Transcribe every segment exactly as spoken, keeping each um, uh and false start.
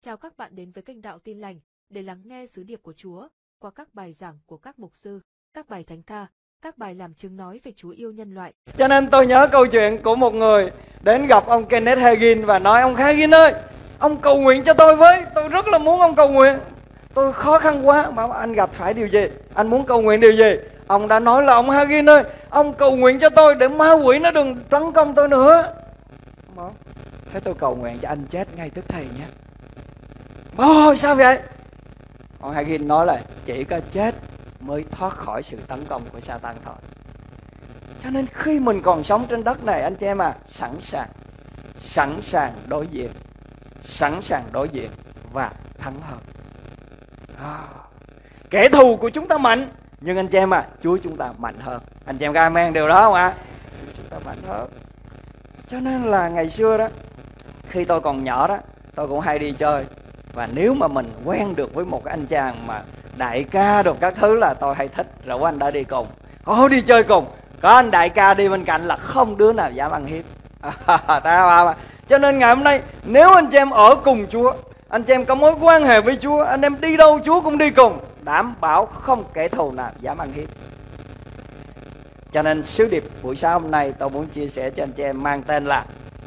Chào các bạn đến với kênh Đạo Tin Lành để lắng nghe sứ điệp của Chúa qua các bài giảng của các mục sư, các bài thánh ca, các bài làm chứng nói về Chúa yêu nhân loại. Cho nên tôi nhớ câu chuyện của một người đến gặp ông Kenneth Hagin và nói: ông Hagin ơi, ông cầu nguyện cho tôi với, tôi rất là muốn ông cầu nguyện. Tôi khó khăn quá. Bảo anh gặp phải điều gì? Anh muốn cầu nguyện điều gì? Ông đã nói là: ông Hagin ơi, ông cầu nguyện cho tôi để ma quỷ nó đừng tấn công tôi nữa. Bảo, thế tôi cầu nguyện cho anh chết ngay tức thì nhé. Ồ, sao vậy? Ông Hagin nói là chỉ có chết mới thoát khỏi sự tấn công của Satan thôi. Cho nên khi mình còn sống trên đất này, anh chị em à, sẵn sàng, sẵn sàng đối diện, sẵn sàng đối diện và thắng hơn. À, kẻ thù của chúng ta mạnh, nhưng anh chị em à, Chúa chúng ta mạnh hơn. Anh chị em có amen điều đó không ạ? Chúa chúng ta mạnh hơn. Cho nên là ngày xưa đó, khi tôi còn nhỏ đó, tôi cũng hay đi chơi. Và nếu mà mình quen được với một cái anh chàng mà đại ca được các thứ là tôi hay thích, rủ anh đã đi cùng. Ồ, đi chơi cùng, có anh đại ca đi bên cạnh là không đứa nào dám ăn hiếp. À, cho nên ngày hôm nay, nếu anh chị em ở cùng Chúa, anh chị em có mối quan hệ với Chúa, anh em đi đâu Chúa cũng đi cùng, đảm bảo không kẻ thù nào dám ăn hiếp. Cho nên sứ điệp buổi sáng hôm nay tôi muốn chia sẻ cho anh chị em mang tên là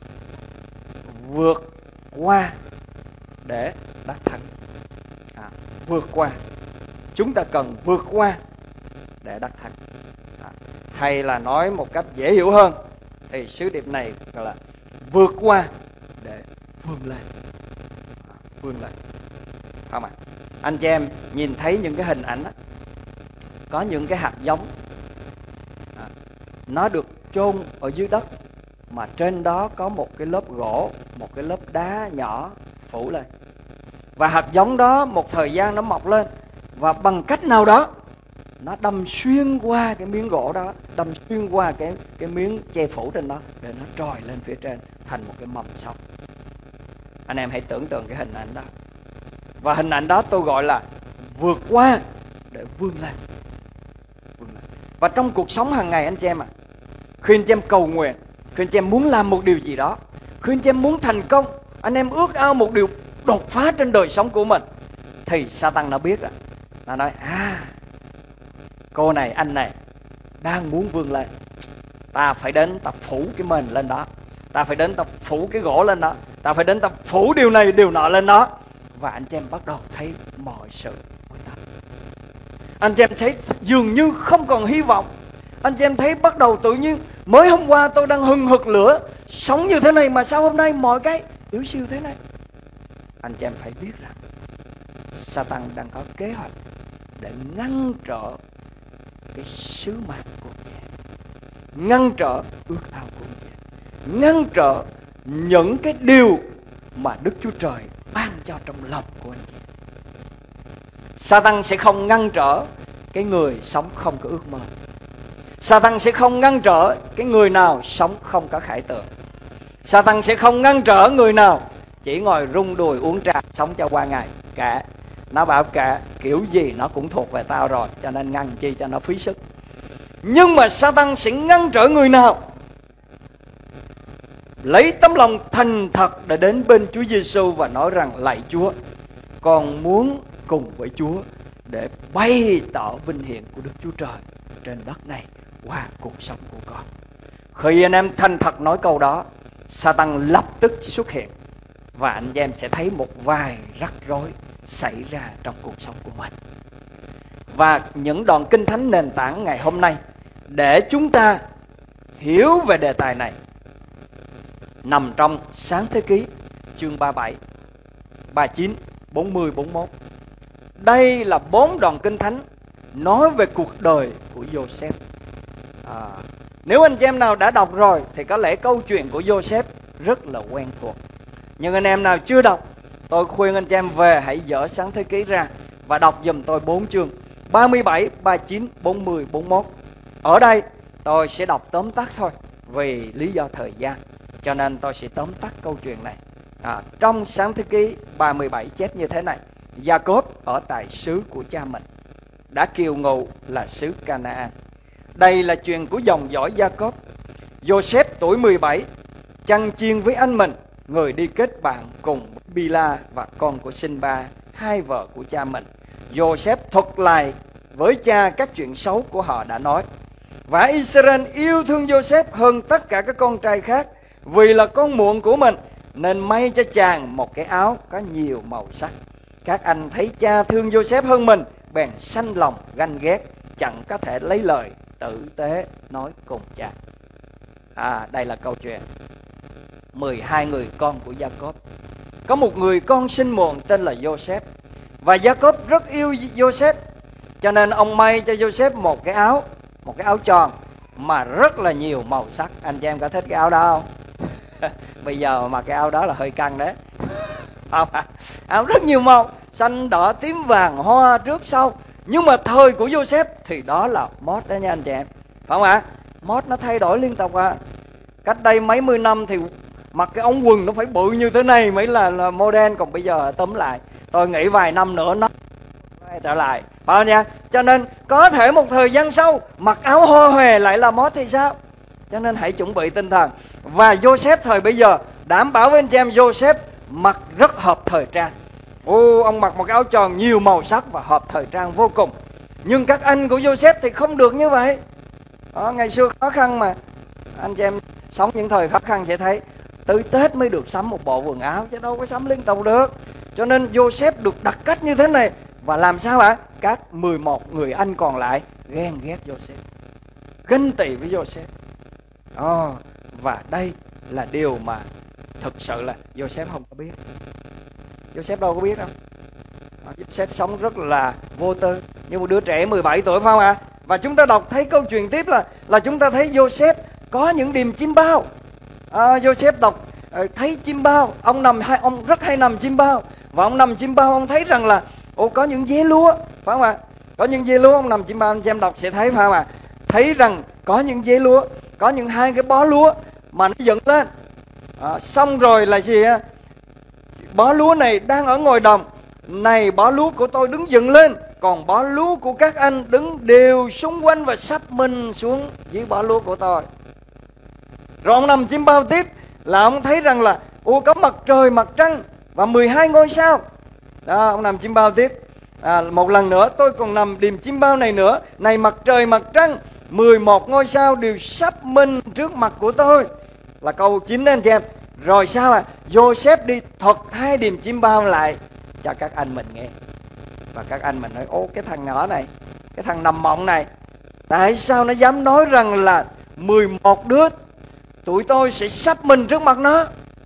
vượt qua để đắc thắng. À, vượt qua, chúng ta cần vượt qua để đắc thắng. À, hay là nói một cách dễ hiểu hơn thì sứ điệp này gọi là vượt qua để vươn lên. À, vươn lên. Không ạ? À? Anh chị em nhìn thấy những cái hình ảnh đó, có những cái hạt giống à, nó được chôn ở dưới đất, mà trên đó có một cái lớp gỗ, một cái lớp đá nhỏ phủ lên. Và hạt giống đó một thời gian nó mọc lên, và bằng cách nào đó nó đâm xuyên qua cái miếng gỗ đó, đâm xuyên qua cái, cái miếng che phủ trên đó, để nó trồi lên phía trên thành một cái mầm sống. Anh em hãy tưởng tượng cái hình ảnh đó. Và hình ảnh đó tôi gọi là vượt qua để vươn lên. Vươn lên. Và trong cuộc sống hàng ngày anh chị em ạ, à, khi anh chị em cầu nguyện, khi anh chị em muốn làm một điều gì đó, khi anh chị em muốn thành công, anh em ước ao một điều đột phá trên đời sống của mình, thì Satan nó biết rồi. Nó nói: à, cô này, anh này đang muốn vươn lên, ta phải đến tập phủ cái mền lên đó, ta phải đến tập phủ cái gỗ lên đó, ta phải đến tập phủ điều này điều nọ lên đó. Và anh chị em bắt đầu thấy mọi sự bối tắc. Anh chị em thấy dường như không còn hy vọng. Anh chị em thấy bắt đầu tự nhiên, mới hôm qua tôi đang hừng hực lửa, sống như thế này mà sao hôm nay mọi cái yếu siêu thế này. Anh chị em phải biết rằng Satan đang có kế hoạch để ngăn trở cái sứ mạng của anh chị em, ngăn trở ước ao của anh chị em, ngăn trở những cái điều mà Đức Chúa Trời ban cho trong lòng của anh chị em. Satan sẽ không ngăn trở cái người sống không có ước mơ. Satan sẽ không ngăn trở cái người nào sống không có khải tượng. Satan sẽ không ngăn trở người nào chỉ ngồi rung đùi uống trà sống cho qua ngày. Cả nó bảo cả kiểu gì nó cũng thuộc về tao rồi, cho nên ngăn chi cho nó phí sức. Nhưng mà Satan sẽ ngăn trở người nào lấy tấm lòng thành thật để đến bên Chúa Giêsu và nói rằng: lạy Chúa, con muốn cùng với Chúa để bày tỏ vinh hiển của Đức Chúa Trời trên đất này qua cuộc sống của con. Khi anh em thành thật nói câu đó, Satan lập tức xuất hiện, và anh em sẽ thấy một vài rắc rối xảy ra trong cuộc sống của mình. Và những đoạn kinh thánh nền tảng ngày hôm nay để chúng ta hiểu về đề tài này nằm trong Sáng Thế Ký chương ba mươi bảy, ba mươi chín, bốn mươi, bốn mươi mốt. Đây là bốn đoạn kinh thánh nói về cuộc đời của Joseph. À, nếu anh chị em nào đã đọc rồi thì có lẽ câu chuyện của Joseph rất là quen thuộc. Nhưng anh em nào chưa đọc, tôi khuyên anh chị em về hãy dở Sáng Thế Ký ra và đọc giùm tôi bốn chương ba mươi bảy, ba mươi chín, bốn mươi, bốn mươi mốt. Ở đây tôi sẽ đọc tóm tắt thôi vì lý do thời gian, cho nên tôi sẽ tóm tắt câu chuyện này. À, trong Sáng Thế Ký ba mươi bảy chép như thế này: Gia-cốp ở tại xứ của cha mình, đã kiều ngụ là xứ Ca-na-an. Đây là chuyện của dòng dõi Gia-cốp. Joseph tuổi mười bảy chăn chiên với anh mình, người đi kết bạn cùng Bila và con của Sinba, hai vợ của cha mình. Joseph thuật lại với cha các chuyện xấu của họ đã nói. Và Israel yêu thương Joseph hơn tất cả các con trai khác, vì là con muộn của mình, nên may cho chàng một cái áo có nhiều màu sắc. Các anh thấy cha thương Joseph hơn mình, bèn sanh lòng ganh ghét, chẳng có thể lấy lời tử tế nói cùng cha. À, đây là câu chuyện mười hai người con của Gia-cốp. Có một người con sinh muộn tên là Joseph, và Gia-cốp rất yêu Joseph, cho nên ông may cho Joseph một cái áo, một cái áo tròn mà rất là nhiều màu sắc. Anh chị em có thích cái áo đó không? Bây giờ mà cái áo đó là hơi căng đấy. Áo rất nhiều màu, xanh đỏ tím vàng hoa trước sau. Nhưng mà thời của Joseph thì đó là mốt đó nha anh chị em, phải không ạ? Mốt nó thay đổi liên tục à. Cách đây mấy mươi năm thì mặc cái ống quần nó phải bự như thế này mới là, là modern. Còn bây giờ túm lại, tôi nghĩ vài năm nữa nó quay trở lại, phải không nha? Cho nên có thể một thời gian sau mặc áo hoa hòe lại là mốt thì sao? Cho nên hãy chuẩn bị tinh thần. Và Joseph thời bây giờ, đảm bảo với anh chị em, Joseph mặc rất hợp thời trang. Ô, ông mặc một cái áo tròn nhiều màu sắc và hợp thời trang vô cùng. Nhưng các anh của Joseph thì không được như vậy. Đó, ngày xưa khó khăn mà. Anh chị em sống những thời khó khăn sẽ thấy tới Tết mới được sắm một bộ quần áo, chứ đâu có sắm liên tục được. Cho nên Joseph được đặt cách như thế này. Và làm sao ạ? Các mười một người anh còn lại ghen ghét Joseph, ganh tị với Joseph. Đó, và đây là điều mà thực sự là Joseph không có biết. Joseph đâu có biết đâu. Joseph sống rất là vô tư, như một đứa trẻ mười bảy tuổi, phải không ạ? Và chúng ta đọc thấy câu chuyện tiếp là là chúng ta thấy Joseph có những điềm chim bao. À, Joseph đọc thấy chim bao, ông nằm hay ông rất hay nằm chim bao, và ông nằm chim bao ông thấy rằng là ồ, có những dế lúa, phải không ạ? Có những dế lúa, ông nằm chim bao, anh chị em đọc sẽ thấy, phải không ạ? Thấy rằng có những dế lúa, có những hai cái bó lúa mà nó dựng lên. À, xong rồi là gì á? Bó lúa này đang ở ngoài đồng, này bó lúa của tôi đứng dựng lên, còn bó lúa của các anh đứng đều xung quanh và sắp mình xuống dưới bó lúa của tôi. Rồi ông nằm chim bao tiếp là ông thấy rằng là ô, có mặt trời, mặt trăng và mười hai ngôi sao. Đó, ông nằm chim bao tiếp. À, một lần nữa tôi còn nằm điềm chim bao này nữa, này mặt trời, mặt trăng, mười một ngôi sao đều sắp minh trước mặt của tôi. Là câu chín đó anh chị em. Rồi sao à? Joseph đi thuật hai điềm chim bao lại cho các anh mình nghe. Và các anh mình nói, ô, cái thằng nhỏ này, cái thằng nằm mộng này, tại sao nó dám nói rằng là mười một đứa tụi tôi sẽ sắp mình trước mặt nó?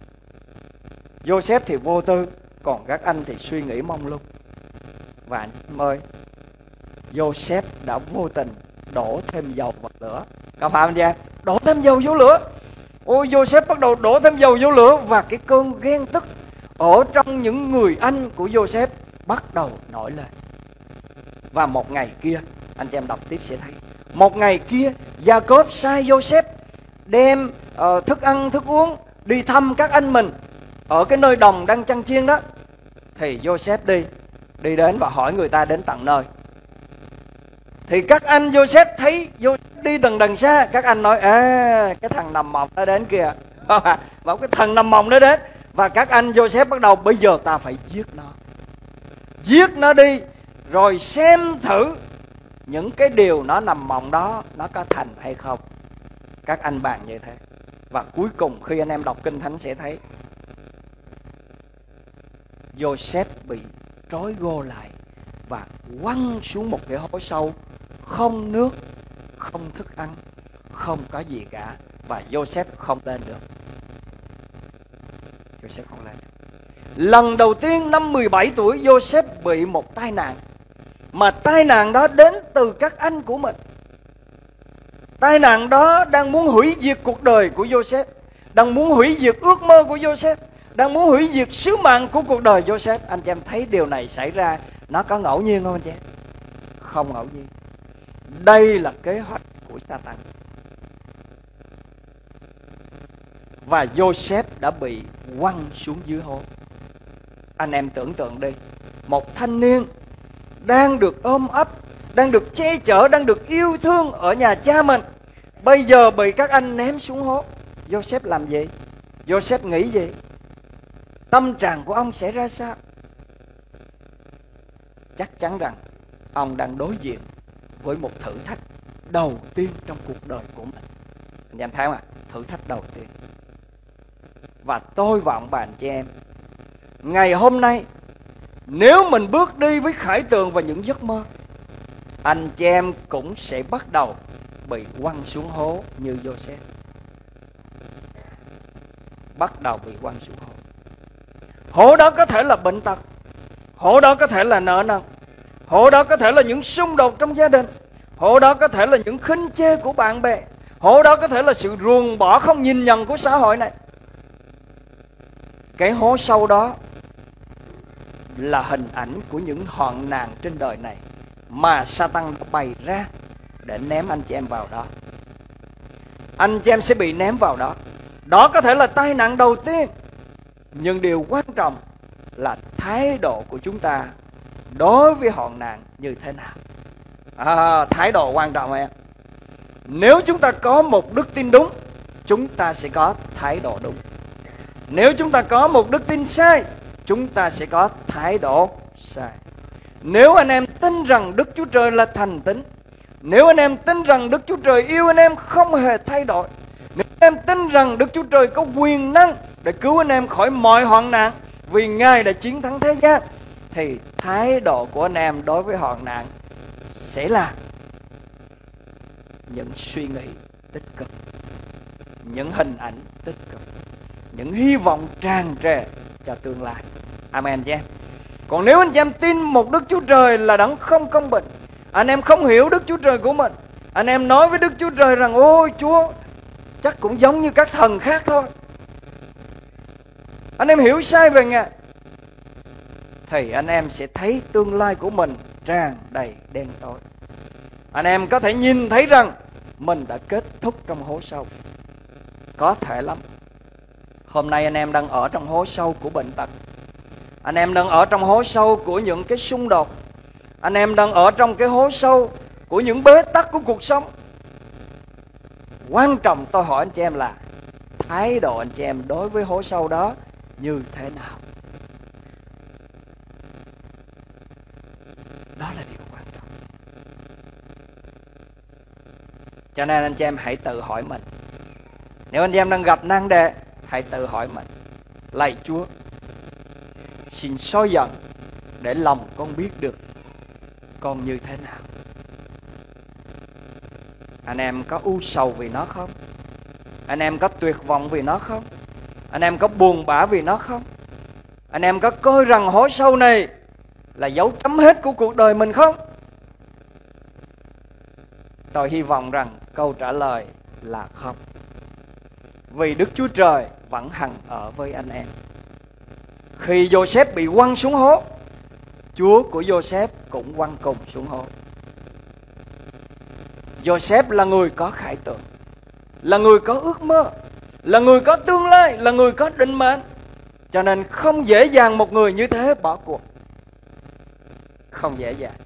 Joseph thì vô tư, còn các anh thì suy nghĩ mông lung. Và anh ơi, Joseph đã vô tình đổ thêm dầu vào lửa. Có phải không chị? Đổ thêm dầu vô lửa. Ôi, Joseph bắt đầu đổ thêm dầu vô lửa, và cái cơn ghen tức ở trong những người anh của Joseph bắt đầu nổi lên. Và một ngày kia, anh chị em đọc tiếp sẽ thấy, một ngày kia Gia-cốp sai Joseph đem uh, thức ăn thức uống đi thăm các anh mình ở cái nơi đồng đang chăn chiên đó. Thì Joseph đi đi đến và hỏi người ta đến tận nơi. Thì các anh Joseph thấy Joseph đi đằng đằng xa, các anh nói, à, cái thằng nằm mộng nó đến kìa. Và cái thằng nằm mộng nó đến. Và các anh Joseph bắt đầu, bây giờ ta phải giết nó, giết nó đi, rồi xem thử những cái điều nó nằm mộng đó nó có thành hay không. Các anh bàn như thế. Và cuối cùng khi anh em đọc Kinh Thánh sẽ thấy Joseph bị trói gô lại và quăng xuống một cái hố sâu, không nước, không thức ăn, không có gì cả. Và Joseph không lên được. Joseph không lên được. Lần đầu tiên năm mười bảy tuổi, Joseph bị một tai nạn. Mà tai nạn đó đến từ các anh của mình. Tai nạn đó đang muốn hủy diệt cuộc đời của Joseph, đang muốn hủy diệt ước mơ của Joseph, đang muốn hủy diệt sứ mạng của cuộc đời Joseph. Anh chị em thấy điều này xảy ra nó có ngẫu nhiên không anh chị em? Không ngẫu nhiên. Đây là kế hoạch của Satan. Và Joseph đã bị quăng xuống dưới hố. Anh em tưởng tượng đi, một thanh niên đang được ôm ấp, đang được che chở, đang được yêu thương ở nhà cha mình, bây giờ bị các anh ném xuống hố. Joseph làm gì? Joseph nghĩ gì? tâm trạng của ông sẽ ra sao? Chắc chắn rằng ông đang đối diện với một thử thách đầu tiên trong cuộc đời của mình. Anh em thấy không ạ? Thử thách đầu tiên. Và tôi và ông bà anh chị em, ngày hôm nay, nếu mình bước đi với khải tượng và những giấc mơ, anh chị em cũng sẽ bắt đầu bị quăng xuống hố như Joseph. Bắt đầu bị quăng xuống hố. Hố đó có thể là bệnh tật, hố đó có thể là nợ nần, hố đó có thể là những xung đột trong gia đình, hố đó có thể là những khinh chê của bạn bè, hố đó có thể là sự ruồng bỏ không nhìn nhận của xã hội này. Cái hố sâu đó là hình ảnh của những hoạn nạn trên đời này mà Satan đã bày ra để ném anh chị em vào đó. Anh chị em sẽ bị ném vào đó. Đó có thể là tai nạn đầu tiên, nhưng điều quan trọng là thái độ của chúng ta đối với hoạn nạn như thế nào. À, thái độ quan trọng em. Nếu chúng ta có một đức tin đúng, chúng ta sẽ có thái độ đúng. Nếu chúng ta có một đức tin sai, chúng ta sẽ có thái độ sai. Nếu anh em tin rằng Đức Chúa Trời là thành tín, nếu anh em tin rằng Đức Chúa Trời yêu anh em không hề thay đổi, nếu anh em tin rằng Đức Chúa Trời có quyền năng để cứu anh em khỏi mọi hoạn nạn vì Ngài đã chiến thắng thế gian, thì thái độ của anh em đối với hoạn nạn sẽ là những suy nghĩ tích cực, những hình ảnh tích cực, những hy vọng tràn trề cho tương lai. Amen chị em. Còn nếu anh chị em tin một Đức Chúa Trời là đấng không công bình, anh em không hiểu Đức Chúa Trời của mình, anh em nói với Đức Chúa Trời rằng ôi Chúa chắc cũng giống như các thần khác thôi, anh em hiểu sai về Ngài, thì anh em sẽ thấy tương lai của mình tràn đầy đen tối. Anh em có thể nhìn thấy rằng mình đã kết thúc trong hố sâu. Có thể lắm. Hôm nay anh em đang ở trong hố sâu của bệnh tật, anh em đang ở trong hố sâu của những cái xung đột, anh em đang ở trong cái hố sâu của những bế tắc của cuộc sống. Quan trọng tôi hỏi anh chị em là thái độ anh chị em đối với hố sâu đó như thế nào? Đó là điều quan trọng. Cho nên anh chị em hãy tự hỏi mình. Nếu anh chị em đang gặp nan đề, hãy tự hỏi mình: lạy Chúa, xin soi dần để lòng con biết được con như thế nào. Anh em có u sầu vì nó không? Anh em có tuyệt vọng vì nó không? Anh em có buồn bã vì nó không? Anh em có coi rằng hố sâu này là dấu chấm hết của cuộc đời mình không? Tôi hy vọng rằng câu trả lời là không. Vì Đức Chúa Trời vẫn hằng ở với anh em. Khi Joseph bị quăng xuống hố, Chúa của Joseph cũng quăng cùng xuống hố. Joseph là người có khải tượng, là người có ước mơ, là người có tương lai, là người có định mệnh. Cho nên không dễ dàng một người như thế bỏ cuộc. Không dễ dàng.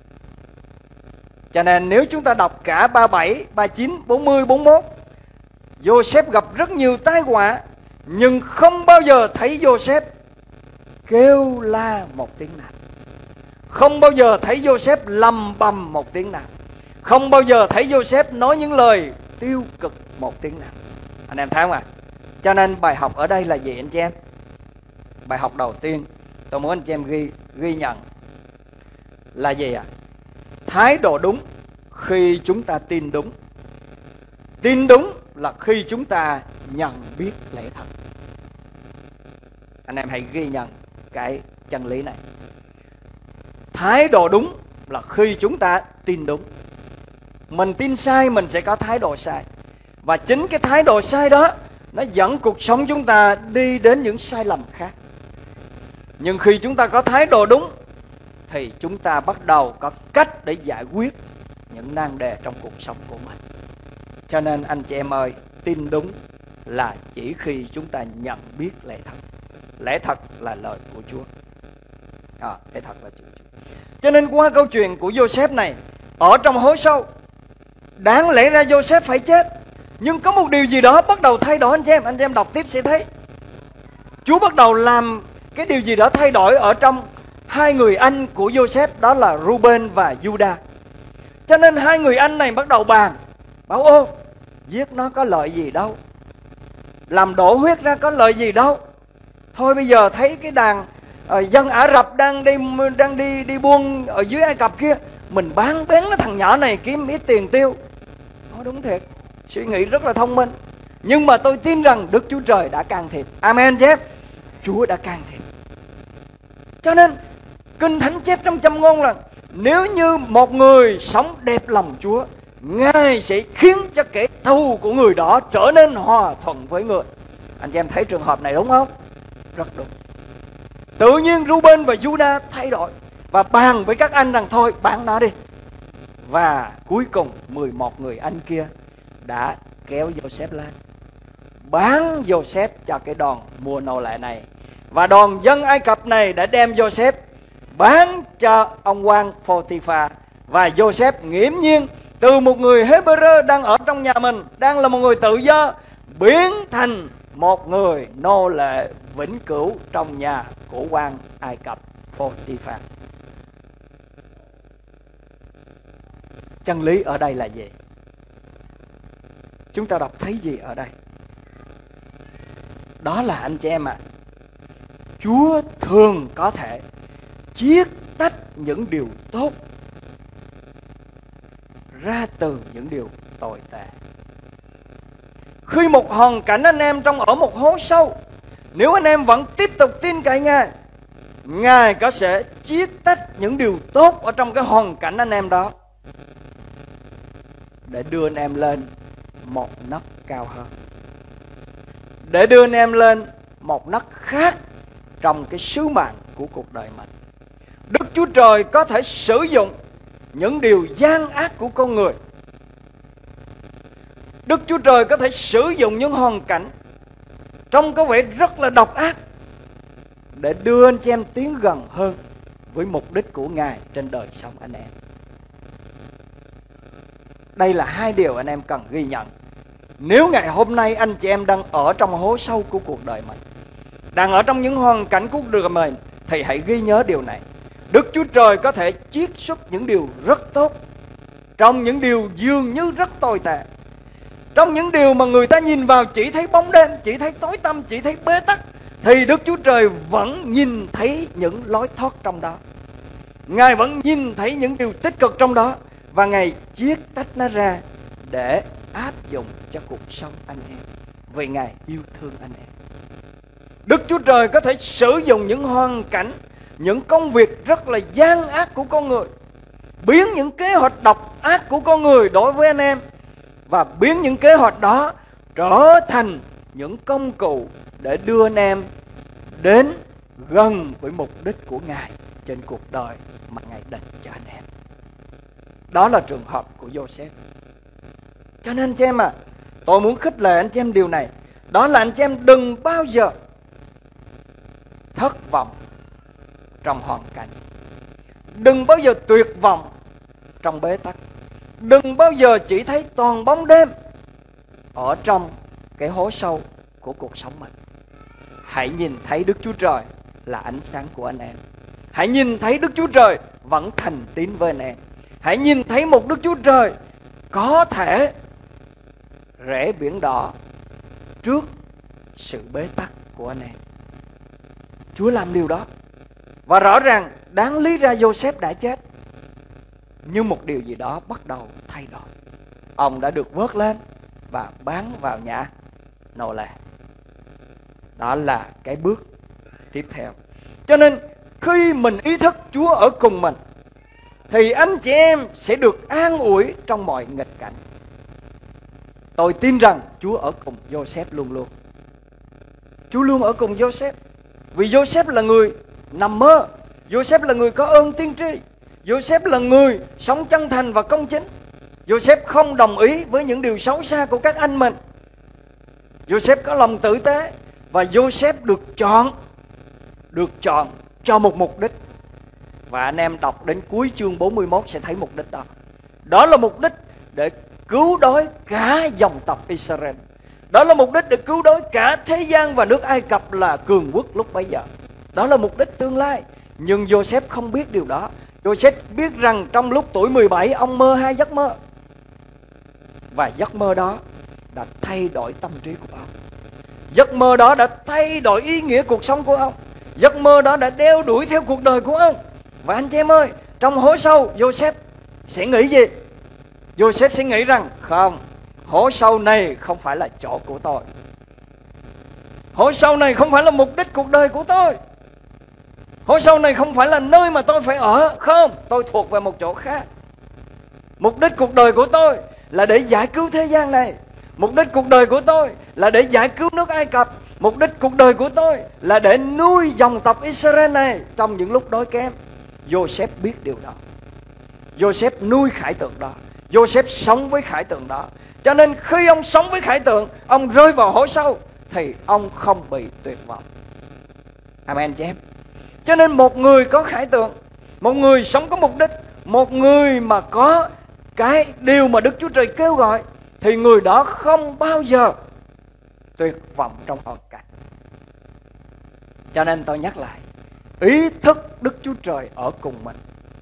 Cho nên nếu chúng ta đọc cả ba mươi bảy, ba mươi chín, bốn mươi, bốn mươi mốt, Joseph gặp rất nhiều tai họa, nhưng không bao giờ thấy Joseph kêu la một tiếng nào. Không bao giờ thấy Joseph lầm bầm một tiếng nào. Không bao giờ thấy Joseph nói những lời tiêu cực một tiếng nào. Anh em thấy không ạ? Cho nên bài học ở đây là gì anh chị em? Bài học đầu tiên tôi muốn anh chị em ghi, ghi nhận là gì ạ? Thái độ đúng khi chúng ta tin đúng. Tin đúng là khi chúng ta nhận biết lẽ thật. Anh em hãy ghi nhận cái chân lý này. Thái độ đúng là khi chúng ta tin đúng. Mình tin sai mình sẽ có thái độ sai. Và chính cái thái độ sai đó nó dẫn cuộc sống chúng ta đi đến những sai lầm khác. Nhưng khi chúng ta có thái độ đúng thì chúng ta bắt đầu có cách để giải quyết những nan đề trong cuộc sống của mình. Cho nên anh chị em ơi, tin đúng là chỉ khi chúng ta nhận biết lẽ thật. Lẽ thật là lời của Chúa. À, lẽ thật là Chúa. Cho nên qua câu chuyện của Joseph này, ở trong hố sâu, đáng lẽ ra Joseph phải chết, nhưng có một điều gì đó bắt đầu thay đổi anh chị em. Anh chị em đọc tiếp sẽ thấy. Chúa bắt đầu làm cái điều gì đó thay đổi ở trong hai người anh của Joseph, đó là Reuben và Judah. Cho nên hai người anh này bắt đầu bàn, bảo ô, giết nó có lợi gì đâu, làm đổ huyết ra có lợi gì đâu. Thôi bây giờ thấy cái đàn uh, dân Ả Rập đang đi đang đi đi buôn ở dưới Ai Cập kia, mình bán bén nó thằng nhỏ này kiếm ít tiền tiêu. Nói đúng thiệt, suy nghĩ rất là thông minh. Nhưng mà tôi tin rằng Đức Chúa Trời đã can thiệp. Amen chép. Chúa đã can thiệp. Cho nên Kinh Thánh chép trong Châm Ngôn là nếu như một người sống đẹp lòng Chúa, Ngài sẽ khiến cho kẻ thù của người đó trở nên hòa thuận với người. Anh chị em thấy trường hợp này đúng không? Rất đúng. Tự nhiên Reuben và Judah thay đổi và bàn với các anh rằng thôi bán nó đi. Và cuối cùng mười một người anh kia đã kéo Joseph lên, bán Joseph cho cái đoàn mua nô lệ này. Và đoàn dân Ai Cập này đã đem Joseph bán cho ông quan Photiphar. Và Joseph nghiễm nhiên từ một người Hebrew đang ở trong nhà mình, đang là một người tự do, biến thành một người nô lệ vĩnh cửu trong nhà của quan Ai Cập Photiphar. Chân lý ở đây là gì? Chúng ta đọc thấy gì ở đây? Đó là anh chị em ạ, à, Chúa thường có thể chiết tách những điều tốt ra từ những điều tồi tệ. Khi một hoàn cảnh anh em trong ở một hố sâu, nếu anh em vẫn tiếp tục tin cậy Ngài, Ngài có sẽ chiết tách những điều tốt ở trong cái hoàn cảnh anh em đó để đưa anh em lên một nấc cao hơn, để đưa anh em lên một nấc khác trong cái sứ mạng của cuộc đời mình. Đức Chúa Trời có thể sử dụng những điều gian ác của con người. Đức Chúa Trời có thể sử dụng những hoàn cảnh trông có vẻ rất là độc ác để đưa anh chị em tiến gần hơn với mục đích của Ngài trên đời sống anh em. Đây là hai điều anh em cần ghi nhận. Nếu ngày hôm nay anh chị em đang ở trong hố sâu của cuộc đời mình, đang ở trong những hoàn cảnh của cuộc đời mình, thì hãy ghi nhớ điều này. Đức Chúa Trời có thể chiết xuất những điều rất tốt trong những điều dường như rất tồi tệ, trong những điều mà người ta nhìn vào chỉ thấy bóng đêm, chỉ thấy tối tăm, chỉ thấy bế tắc, thì Đức Chúa Trời vẫn nhìn thấy những lối thoát trong đó. Ngài vẫn nhìn thấy những điều tích cực trong đó, và Ngài chiết tách nó ra để áp dụng cho cuộc sống anh em, vì Ngài yêu thương anh em. Đức Chúa Trời có thể sử dụng những hoàn cảnh, những công việc rất là gian ác của con người, biến những kế hoạch độc ác của con người đối với anh em, và biến những kế hoạch đó trở thành những công cụ để đưa anh em đến gần với mục đích của Ngài trên cuộc đời mà Ngài định cho anh em. Đó là trường hợp của Joseph. Cho nên anh chị em à, tôi muốn khích lệ anh chị em điều này. Đó là anh chị em đừng bao giờ thất vọng trong hoàn cảnh, đừng bao giờ tuyệt vọng trong bế tắc, đừng bao giờ chỉ thấy toàn bóng đêm ở trong cái hố sâu của cuộc sống mình. Hãy nhìn thấy Đức Chúa Trời là ánh sáng của anh em. Hãy nhìn thấy Đức Chúa Trời vẫn thành tín với anh em. Hãy nhìn thấy một Đức Chúa Trời có thể rẽ biển đỏ trước sự bế tắc của anh em. Chúa làm điều đó. Và rõ ràng đáng lý ra Joseph đã chết, nhưng một điều gì đó bắt đầu thay đổi. Ông đã được vớt lên và bán vào nhà nô lệ. Đó là cái bước tiếp theo. Cho nên khi mình ý thức Chúa ở cùng mình, thì anh chị em sẽ được an ủi trong mọi nghịch cảnh. Tôi tin rằng Chúa ở cùng Joseph luôn luôn. Chúa luôn ở cùng Joseph. Vì Joseph là người nằm mơ, Joseph là người có ơn tiên tri, Joseph là người sống chân thành và công chính. Joseph không đồng ý với những điều xấu xa của các anh mình. Joseph có lòng tử tế, và Joseph được chọn, được chọn cho một mục đích. Và anh em đọc đến cuối chương bốn mươi mốt sẽ thấy mục đích đó. Đó là mục đích để cứu đói cả dòng tộc Israel, Đó là mục đích để cứu đói cả thế gian và nước Ai Cập là cường quốc lúc bấy giờ. Đó là mục đích tương lai. Nhưng Joseph không biết điều đó. Joseph biết rằng trong lúc tuổi mười bảy ông mơ hai giấc mơ. Và giấc mơ đó đã thay đổi tâm trí của ông. Giấc mơ đó đã thay đổi ý nghĩa cuộc sống của ông. Giấc mơ đó đã đeo đuổi theo cuộc đời của ông. Và anh chị em ơi, trong hố sâu Joseph sẽ nghĩ gì? Joseph sẽ nghĩ rằng không, hố sâu này không phải là chỗ của tôi. Hố sâu này không phải là mục đích cuộc đời của tôi. Hố sâu này không phải là nơi mà tôi phải ở. Không, tôi thuộc về một chỗ khác. Mục đích cuộc đời của tôi là để giải cứu thế gian này. Mục đích cuộc đời của tôi là để giải cứu nước Ai Cập. Mục đích cuộc đời của tôi là để nuôi dòng tộc Israel này trong những lúc đói kém. Joseph biết điều đó. Joseph nuôi khải tượng đó. Joseph sống với khải tượng đó. Cho nên khi ông sống với khải tượng, ông rơi vào hố sâu thì ông không bị tuyệt vọng. Amen chị em. Cho nên một người có khải tượng, một người sống có mục đích, một người mà có cái điều mà Đức Chúa Trời kêu gọi, thì người đó không bao giờ tuyệt vọng trong hoàn cảnh. Cho nên tôi nhắc lại, ý thức Đức Chúa Trời ở cùng mình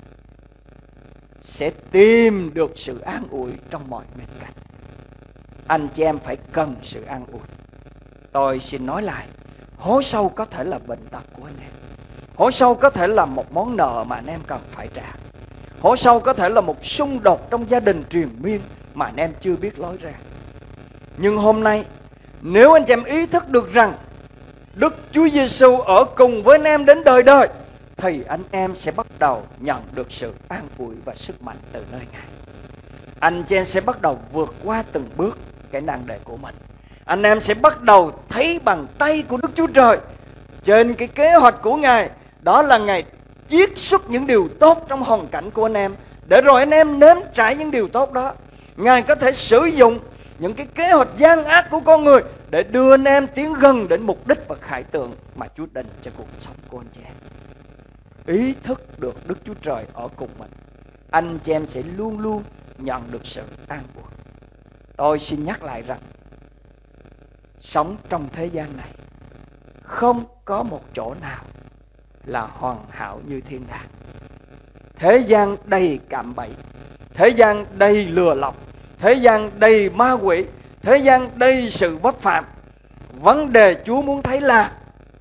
sẽ tìm được sự an ủi trong mọi nghịch cảnh. Anh chị em phải cần sự an ủi. Tôi xin nói lại, hố sâu có thể là bệnh tật của anh em. Hố sâu có thể là một món nợ mà anh em cần phải trả. Hố sâu có thể là một xung đột trong gia đình triền miên mà anh em chưa biết lối ra. Nhưng hôm nay, nếu anh chị em ý thức được rằng Đức Chúa Giêsu ở cùng với anh em đến đời đời, thì anh em sẽ bắt đầu nhận được sự an ủi và sức mạnh từ nơi Ngài. Anh chị em sẽ bắt đầu vượt qua từng bước cái nan đề của mình. Anh em sẽ bắt đầu thấy bàn tay của Đức Chúa Trời trên cái kế hoạch của Ngài. Đó là Ngài chiết xuất những điều tốt trong hoàn cảnh của anh em, để rồi anh em nếm trải những điều tốt đó. Ngài có thể sử dụng những cái kế hoạch gian ác của con người để đưa anh em tiến gần đến mục đích và khải tượng mà Chúa định cho cuộc sống của anh chị em. Ý thức được Đức Chúa Trời ở cùng mình, anh chị em sẽ luôn luôn nhận được sự an ủi. Tôi xin nhắc lại rằng, sống trong thế gian này không có một chỗ nào là hoàn hảo như thiên đàng. Thế gian đầy cạm bẫy, thế gian đầy lừa lọc, thế gian đầy ma quỷ, thế gian đầy sự vấp phạm. Vấn đề Chúa muốn thấy là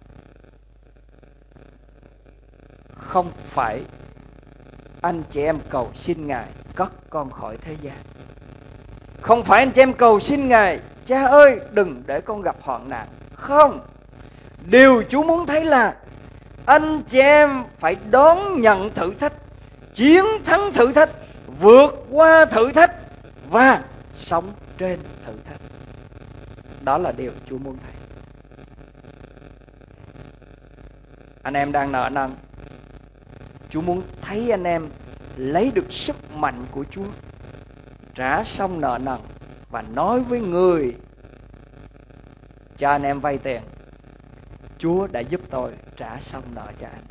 không phải anh chị em cầu xin Ngài cất con khỏi thế gian. Không phải anh chị em cầu xin Ngài, cha ơi đừng để con gặp hoạn nạn. Không. Điều Chúa muốn thấy là anh chị em phải đón nhận thử thách, chiến thắng thử thách, vượt qua thử thách và sống trên thử thách. Đó là điều Chúa muốn thấy. Anh em đang nợ nần, Chúa muốn thấy anh em lấy được sức mạnh của Chúa, trả xong nợ nần và nói với người cho anh em vay tiền: Chúa đã giúp tôi trả xong nợ cho anh.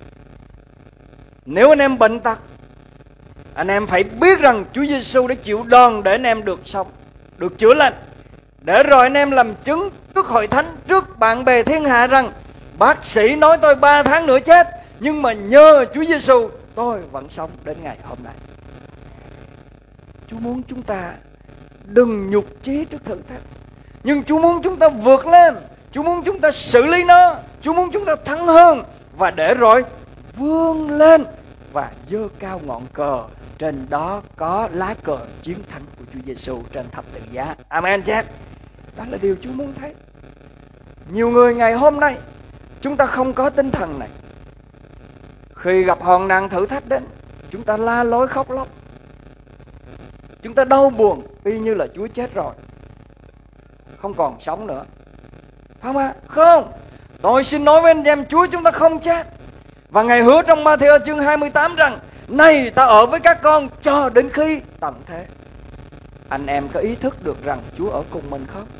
Nếu anh em bệnh tật, anh em phải biết rằng Chúa Giêsu đã chịu đòn để anh em được sống, được chữa lành, để rồi anh em làm chứng trước hội thánh, trước bạn bè thiên hạ rằng bác sĩ nói tôi ba tháng nữa chết, nhưng mà nhờ Chúa Giêsu tôi vẫn sống đến ngày hôm nay. Chúa muốn chúng ta đừng nhục chí trước thử thách, nhưng Chúa muốn chúng ta vượt lên. Chúa muốn chúng ta xử lý nó. Chúa muốn chúng ta thắng hơn, và để rồi vươn lên và giơ cao ngọn cờ. Trên đó có lá cờ chiến thắng của Chúa Giêsu trên thập tự giá. Amen chứ? Đó là điều Chúa muốn thấy. Nhiều người ngày hôm nay chúng ta không có tinh thần này. Khi gặp hoạn nạn thử thách đến, chúng ta la lối khóc lóc, chúng ta đau buồn y như là Chúa chết rồi, không còn sống nữa. Không à? Không. Tôi xin nói với anh em, Chúa chúng ta không chết. Và Ngài hứa trong Ma-thi-ơ chương hai mươi tám rằng: này ta ở với các con cho đến khi tận thế. Anh em có ý thức được rằng Chúa ở cùng mình không?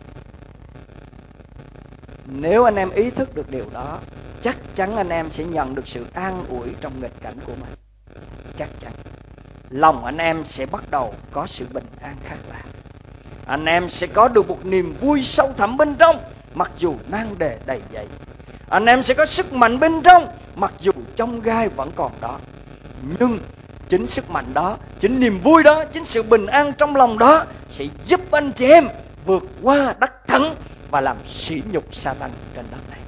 Nếu anh em ý thức được điều đó, chắc chắn anh em sẽ nhận được sự an ủi trong nghịch cảnh của mình. Chắc chắn lòng anh em sẽ bắt đầu có sự bình an khác lạ. Anh em sẽ có được một niềm vui sâu thẳm bên trong, mặc dù nan đề đầy dẫy. Anh em sẽ có sức mạnh bên trong, mặc dù chông gai vẫn còn đó. Nhưng chính sức mạnh đó, chính niềm vui đó, chính sự bình an trong lòng đó sẽ giúp anh chị em vượt qua đắc thắng và làm sỉ nhục Sa-tan trên đất này.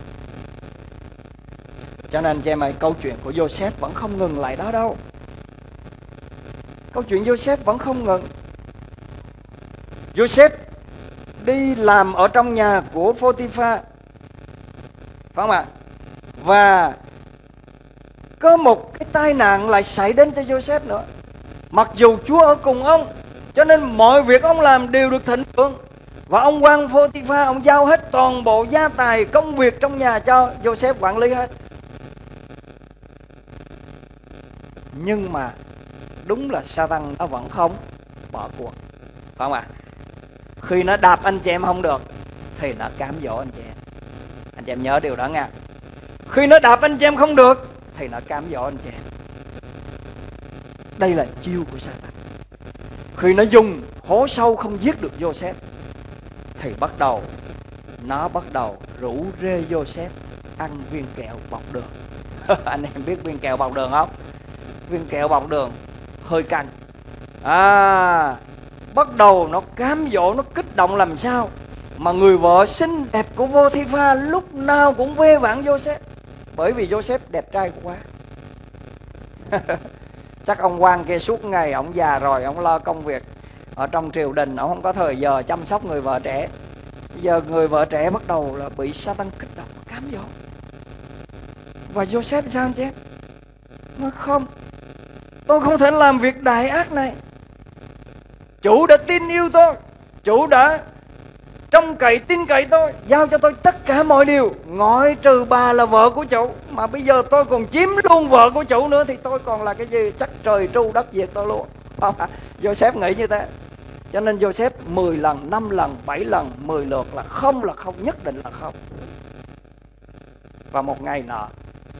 Cho nên anh chị em ơi, câu chuyện của Joseph vẫn không ngừng lại đó đâu. Câu chuyện Joseph vẫn không ngừng. Joseph đi làm ở trong nhà của Pô-ti-pha, phải không ạ? Và có một cái tai nạn lại xảy đến cho Joseph nữa. Mặc dù Chúa ở cùng ông, cho nên mọi việc ông làm đều được thịnh vượng. Và ông quan Pô-ti-pha, ông giao hết toàn bộ gia tài, công việc trong nhà cho Joseph quản lý hết. Nhưng mà đúng là Sa-tan nó vẫn không bỏ cuộc, phải không ạ? Khi nó đạp anh chị em không được thì nó cám dỗ anh chị em. Anh chị em nhớ điều đó nha. Khi nó đạp anh chị em không được thì nó cám dỗ anh chị em. Đây là chiêu của Sa-tan. Khi nó dùng hố sâu không giết được Joseph thì bắt đầu nó bắt đầu rủ rê Joseph ăn viên kẹo bọc đường. Anh em biết viên kẹo bọc đường không? Viên kẹo bọc đường hơi căng. À, bắt đầu nó cám dỗ, nó kích động làm sao mà người vợ xinh đẹp của Pô-ti-pha lúc nào cũng vê vãn Joseph, bởi vì Joseph đẹp trai quá. Chắc ông quan kia suốt ngày ông già rồi, ông lo công việc ở trong triều đình, ông không có thời giờ chăm sóc người vợ trẻ. Bây giờ người vợ trẻ bắt đầu là bị Sa-tan kích động, cám dỗ. Và Joseph sao anh chị? Nói không, tôi không thể làm việc đại ác này. Chủ đã tin yêu tôi, chủ đã trông cậy tin cậy tôi, giao cho tôi tất cả mọi điều, ngoại trừ bà là vợ của chủ. Mà bây giờ tôi còn chiếm luôn vợ của chủ nữa thì tôi còn là cái gì? Chắc trời tru đất diệt tôi luôn. Joseph nghĩ như thế. Cho nên Joseph mười lần, năm lần, bảy lần, mười lượt là không là không, nhất định là không. Và một ngày nọ,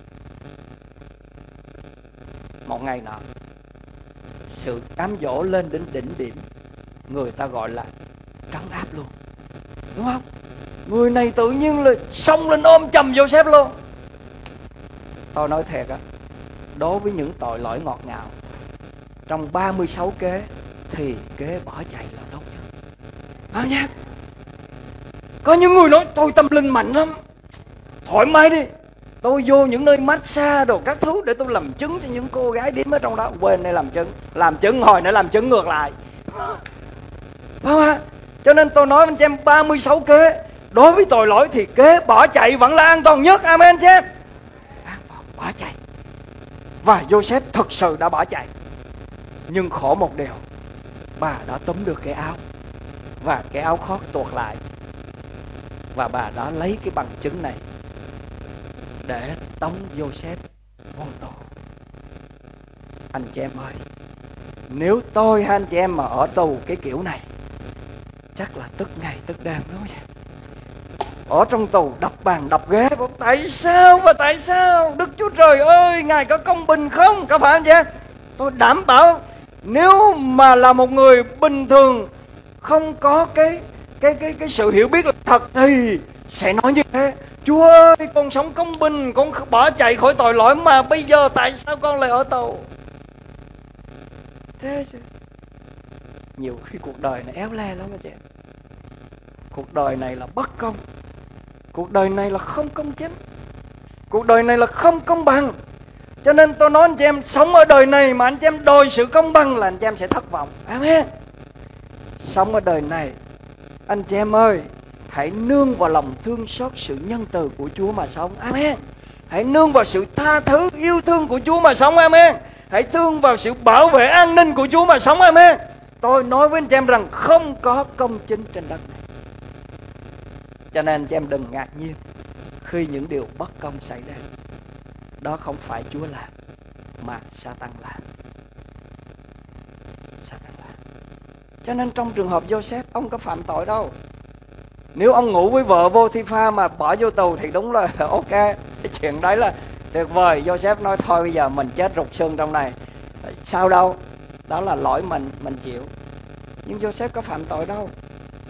một ngày nọ sự cám dỗ lên đến đỉnh điểm, người ta gọi là trấn áp luôn, đúng không? Người này tự nhiên là xông lên ôm chầm Joseph luôn. Tôi nói thiệt á, đối với những tội lỗi ngọt ngào, trong ba mươi sáu kế thì kế bỏ chạy là tốt nhất. À, nha. Có những người nói tôi tâm linh mạnh lắm, thoải mái đi, tôi vô những nơi massage đồ các thứ để tôi làm chứng cho những cô gái điếm ở trong đó. Quên đây làm chứng, làm chứng hồi nữa làm chứng ngược lại. Không à? Cho nên tôi nói anh chị em, ba mươi sáu kế đối với tội lỗi thì kế bỏ chạy vẫn là an toàn nhất. Amen chị em. An toàn, bỏ chạy. Và Joseph thực sự đã bỏ chạy. Nhưng khổ một điều, bà đã túm được cái áo, và cái áo khoác tuột lại, và bà đã lấy cái bằng chứng này để tống Joseph vô tù. Anh chị em ơi, nếu tôi hay anh chị em mà ở tù cái kiểu này, chắc là tức ngày tức đêm đúng không? Ở trong tù đập bàn đập ghế, tại sao và tại sao? Đức Chúa Trời ơi, Ngài có công bình không? Có phải anh chị em? Tôi đảm bảo nếu mà là một người bình thường, không có cái cái cái cái sự hiểu biết là thật thì sẽ nói như thế. Chúa ơi, con sống công bình, con bỏ chạy khỏi tội lỗi, mà bây giờ tại sao con lại ở tù? Thế chứ. Nhiều khi cuộc đời này éo le lắm anh chị em. Cuộc đời này là bất công. Cuộc đời này là không công chính. Cuộc đời này là không công bằng. Cho nên tôi nói anh chị em, sống ở đời này mà anh chị em đòi sự công bằng là anh chị em sẽ thất vọng. Amen. Sống ở đời này, anh chị em ơi, hãy nương vào lòng thương xót, sự nhân từ của Chúa mà sống. Amen. Hãy nương vào sự tha thứ, yêu thương của Chúa mà sống. Amen. Hãy thương vào sự bảo vệ an ninh của Chúa mà sống. Amen. Tôi nói với anh chị em rằng không có công chính trên đất này. Cho nên anh chị em đừng ngạc nhiên khi những điều bất công xảy đến. Đó không phải Chúa làm, mà Sa-tan làm. Sa-tan làm. Cho nên trong trường hợp Joseph, ông có phạm tội đâu. Nếu ông ngủ với vợ Pô-ti-pha mà bỏ vô tù thì đúng là ok, cái chuyện đấy là tuyệt vời. Joseph nói thôi bây giờ mình chết rụt xương trong này, sao đâu, đó là lỗi mình, mình chịu. Nhưng Joseph có phạm tội đâu.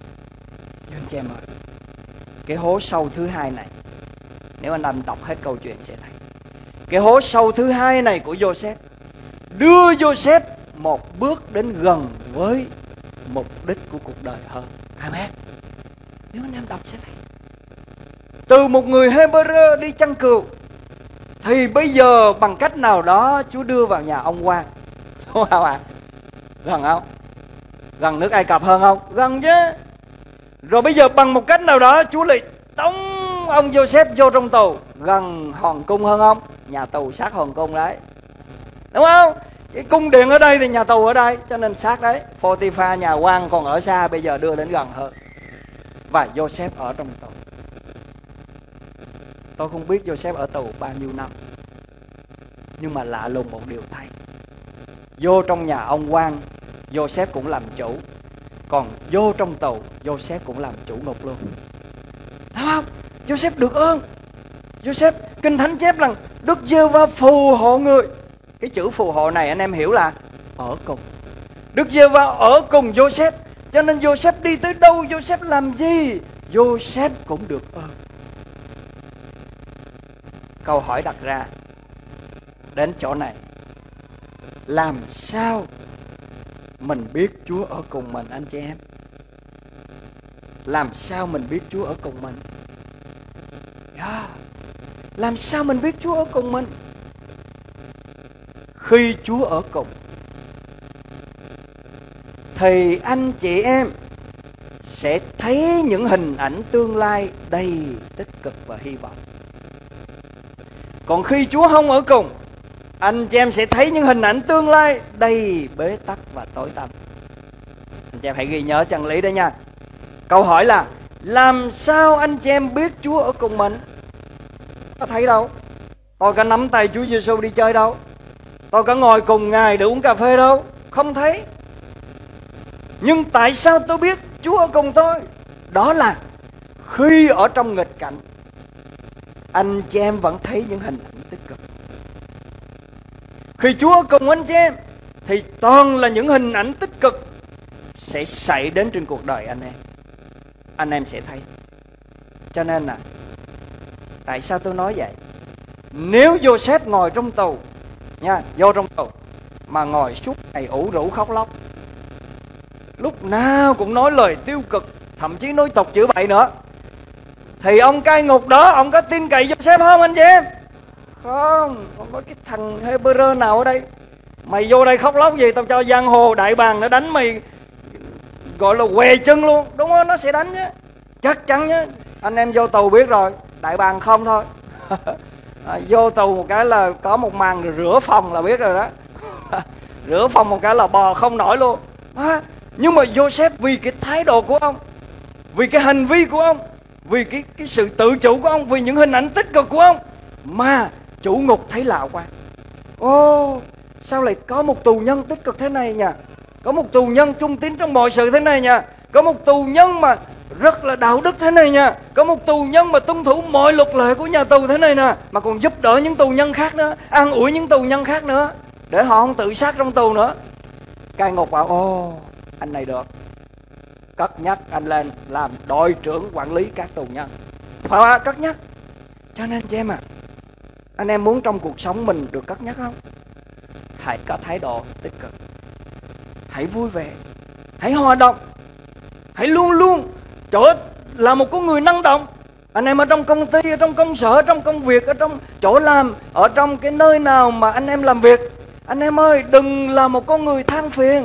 Anh chị em ơi, cái hố sâu thứ hai này, nếu anh em đọc hết câu chuyện sẽ thấy, cái hố sâu thứ hai này của Joseph đưa Joseph một bước đến gần với mục đích của cuộc đời hơn. Amen. Nếu anh em đọc sẽ thấy, từ một người Hebrew đi chăn cừu, thì bây giờ bằng cách nào đó Chúa đưa vào nhà ông quan. Đúng không ạ? Gần không? Gần nước Ai Cập hơn không? Gần chứ. Rồi bây giờ bằng một cách nào đó Chúa lại tống ông Joseph vô trong tù. Gần hoàng cung hơn không? Nhà tù sát hoàng cung đấy, đúng không? Cái cung điện ở đây thì nhà tù ở đây, cho nên sát đấy. Pô-ti-pha nhà quan còn ở xa, bây giờ đưa đến gần hơn. Và Joseph ở trong tù. Tôi không biết Joseph ở tù bao nhiêu năm, nhưng mà lạ lùng một điều thay, vô trong nhà ông quan Joseph cũng làm chủ, còn vô trong tù Joseph cũng làm chủ ngục luôn. Thấy không? Joseph được ơn. Joseph, Kinh Thánh chép rằng Đức Giê-hô-va phù hộ người. Cái chữ phù hộ này anh em hiểu là ở cùng. Đức Giê-hô-va ở cùng Joseph, cho nên Joseph đi tới đâu, Joseph làm gì, Joseph cũng được ơn. Câu hỏi đặt ra đến chỗ này, làm sao mình biết Chúa ở cùng mình anh chị em? Làm sao mình biết Chúa ở cùng mình? Yeah. Làm sao mình biết Chúa ở cùng mình? Khi Chúa ở cùng thì anh chị em sẽ thấy những hình ảnh tương lai đầy tích cực và hy vọng. Còn khi Chúa không ở cùng, anh chị em sẽ thấy những hình ảnh tương lai đầy bế tắc và tối tăm. Anh chị em hãy ghi nhớ chân lý đó nha. Câu hỏi là làm sao anh chị em biết Chúa ở cùng mình? Có thấy đâu. Tôi có nắm tay Chúa Giêsu đi chơi đâu. Tôi có ngồi cùng Ngài để uống cà phê đâu. Không thấy. Nhưng tại sao tôi biết Chúa ở cùng tôi? Đó là khi ở trong nghịch cảnh, anh chị em vẫn thấy những hình ảnh tích cực. Khi Chúa ở cùng anh chị em thì toàn là những hình ảnh tích cực sẽ xảy đến trên cuộc đời anh em. Anh em sẽ thấy. Cho nên là tại sao tôi nói vậy? Nếu Joseph ngồi trong tù nha, vô trong tù mà ngồi suốt ngày ủ rũ khóc lóc, lúc nào cũng nói lời tiêu cực, thậm chí nói tục chửi bậy nữa, thì ông cai ngục đó, ông có tin cậy Joseph không anh chị em? Không. Không có cái thằng Hebrew nào ở đây mày vô đây khóc lóc gì, tao cho giang hồ đại bàng nó đánh mày gọi là què chân luôn, đúng không? Nó sẽ đánh chứ, chắc chắn nhé. Anh em vô tù biết rồi, đại bàng không thôi. À, vô tù một cái là có một màn rồi rửa phòng là biết rồi đó. Rửa phòng một cái là bò không nổi luôn. À, nhưng mà Joseph vì cái thái độ của ông, vì cái hành vi của ông, vì cái, cái sự tự chủ của ông, vì những hình ảnh tích cực của ông, mà chủ ngục thấy lạ quá. Ô, sao lại có một tù nhân tích cực thế này nhỉ? Có một tù nhân trung tín trong mọi sự thế này nha. Có một tù nhân mà rất là đạo đức thế này nha. Có một tù nhân mà tuân thủ mọi luật lệ của nhà tù thế này nè, mà còn giúp đỡ những tù nhân khác nữa, an ủi những tù nhân khác nữa, để họ không tự sát trong tù nữa. Cai ngục bảo ô, anh này được, cất nhắc anh lên làm đội trưởng quản lý các tù nhân. Phải không? Cất nhắc. Cho nên chị em à, anh em muốn trong cuộc sống mình được cất nhắc không? Hãy có thái độ tích cực, hãy vui vẻ, hãy hòa đồng, hãy luôn luôn trở là một con người năng động. Anh em ở trong công ty, ở trong công sở, ở trong công việc, ở trong chỗ làm, ở trong cái nơi nào mà anh em làm việc, anh em ơi, đừng là một con người than phiền.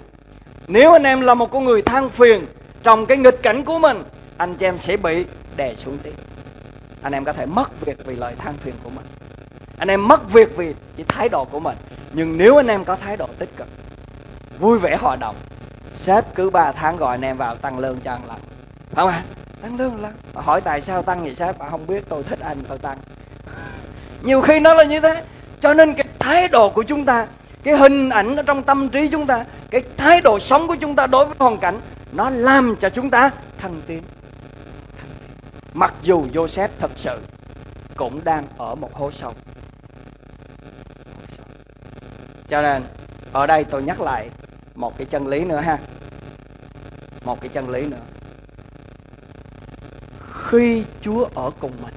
Nếu anh em là một con người than phiền trong cái nghịch cảnh của mình, anh chị em sẽ bị đè xuống tiếp. Anh em có thể mất việc vì lời than phiền của mình, anh em mất việc vì cái thái độ của mình. Nhưng nếu anh em có thái độ tích cực, vui vẻ hòa đồng, sếp cứ ba tháng gọi anh em vào tăng lương cho anh lần. Không à? Tăng lương lần. Hỏi tại sao tăng vậy sếp? À, không biết, tôi thích anh tôi tăng. Nhiều khi nó là như thế. Cho nên cái thái độ của chúng ta, cái hình ảnh ở trong tâm trí chúng ta, cái thái độ sống của chúng ta đối với hoàn cảnh, nó làm cho chúng ta thăng tiến. Mặc dù Joseph thật sự cũng đang ở một hố sâu. Cho nên ở đây tôi nhắc lại một cái chân lý nữa ha. Một cái chân lý nữa. khi Chúa ở cùng mình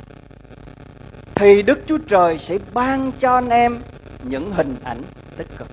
thì Đức Chúa Trời sẽ ban cho anh em những hình ảnh tích cực.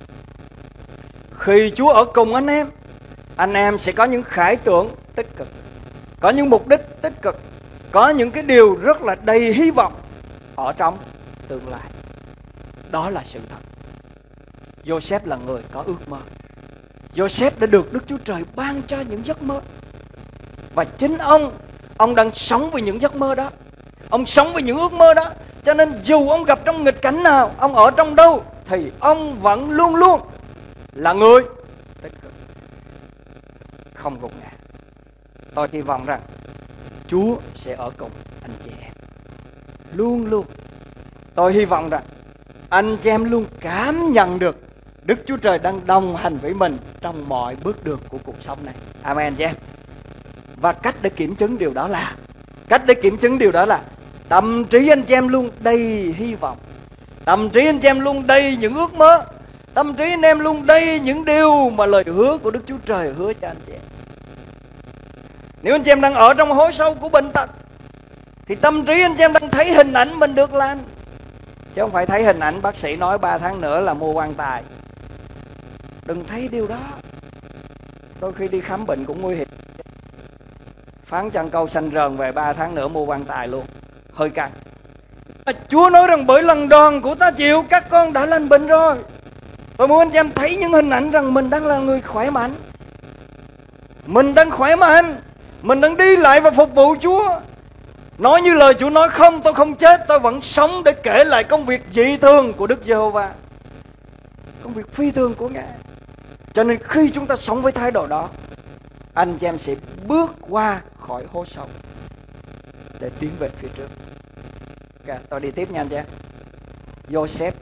Khi Chúa ở cùng anh em, anh em sẽ có những khải tượng tích cực, có những mục đích tích cực, có những cái điều rất là đầy hy vọng ở trong tương lai. Đó là sự thật. Joseph là người có ước mơ. Joseph đã được Đức Chúa Trời ban cho những giấc mơ. Và chính ông, ông đang sống với những giấc mơ đó. Ông sống với những ước mơ đó. Cho nên dù ông gặp trong nghịch cảnh nào, ông ở trong đâu, thì ông vẫn luôn luôn là người tích cực, không gục ngã. Tôi hy vọng rằng Chúa sẽ ở cùng anh chị em luôn luôn. Tôi hy vọng rằng anh chị em luôn cảm nhận được Đức Chúa Trời đang đồng hành với mình trong mọi bước đường của cuộc sống này. Amen chị em. Và cách để kiểm chứng điều đó là Cách để kiểm chứng điều đó là tâm trí anh chị em luôn đầy hy vọng, tâm trí anh chị em luôn đầy những ước mơ, tâm trí anh em luôn đầy những điều mà lời hứa của Đức Chúa Trời hứa cho anh chị em. Nếu anh chị em đang ở trong hố sâu của bệnh tật, thì tâm trí anh chị em đang thấy hình ảnh mình được lành, chứ không phải thấy hình ảnh bác sĩ nói ba tháng nữa là mua quan tài. Đừng thấy điều đó. Đôi khi đi khám bệnh cũng nguy hiểm. Phán chân câu xanh rờn về ba tháng nữa mua quan tài luôn, hơi căng. Chúa nói rằng bởi lần đòn của ta chịu, các con đã lành bệnh rồi. Tôi muốn anh chị em thấy những hình ảnh rằng mình đang là người khỏe mạnh, mình đang khỏe mạnh, mình đang đi lại và phục vụ Chúa. Nói như lời Chúa nói, không, tôi không chết, tôi vẫn sống để kể lại công việc dị thường của Đức Giê-hô-va, công việc phi thường của Ngài. Cho nên khi chúng ta sống với thái độ đó, anh chị em sẽ bước qua khỏi hố sâu để tiến về phía trước. Okay, tôi đi tiếp nha anh chị em. Joseph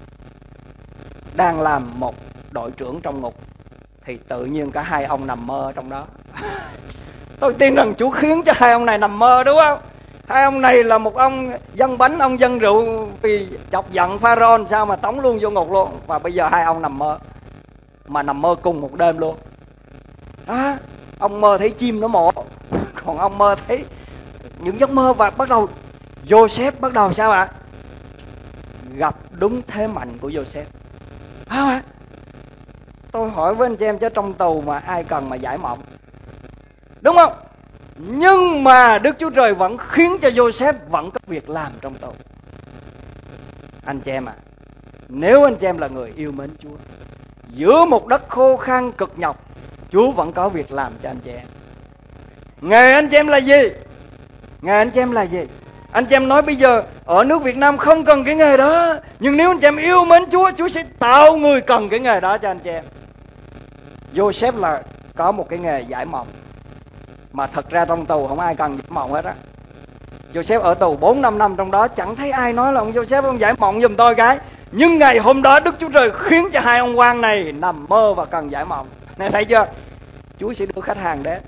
đang làm một đội trưởng trong ngục, thì tự nhiên cả hai ông nằm mơ trong đó. Tôi tin rằng Chúa khiến cho hai ông này nằm mơ, đúng không? Hai ông này là một ông dân bánh, ông dân rượu, vì chọc giận Pharaoh sao mà tống luôn vô ngục luôn. Và bây giờ hai ông nằm mơ, mà nằm mơ cùng một đêm luôn. À, ông mơ thấy chim nó mổ, còn ông mơ thấy những giấc mơ. Và bắt đầu Joseph bắt đầu sao ạ? Gặp đúng thế mạnh của Joseph. À, tôi hỏi với anh chị em, chứ trong tù mà ai cần mà giải mộng, đúng không? Nhưng mà Đức Chúa Trời vẫn khiến cho Joseph vẫn có việc làm trong tù. Anh chị em à, nếu anh chị em là người yêu mến Chúa, giữa một đất khô khan cực nhọc, Chúa vẫn có việc làm cho anh chị em. Nghề anh chị em là gì? Nghề anh chị em là gì? Anh chị em nói bây giờ ở nước Việt Nam không cần cái nghề đó, nhưng nếu anh chị em yêu mến Chúa, Chúa sẽ tạo người cần cái nghề đó cho anh chị em. Joseph là có một cái nghề giải mộng, mà thật ra trong tù không ai cần giải mộng hết á. Joseph ở tù bốn năm năm, trong đó chẳng thấy ai nói là ông Joseph ông giải mộng giùm tôi cái. Nhưng ngày hôm đó Đức Chúa Trời khiến cho hai ông quan này nằm mơ và cần giải mộng. Này thấy chưa? Chúa sẽ đưa khách hàng đến.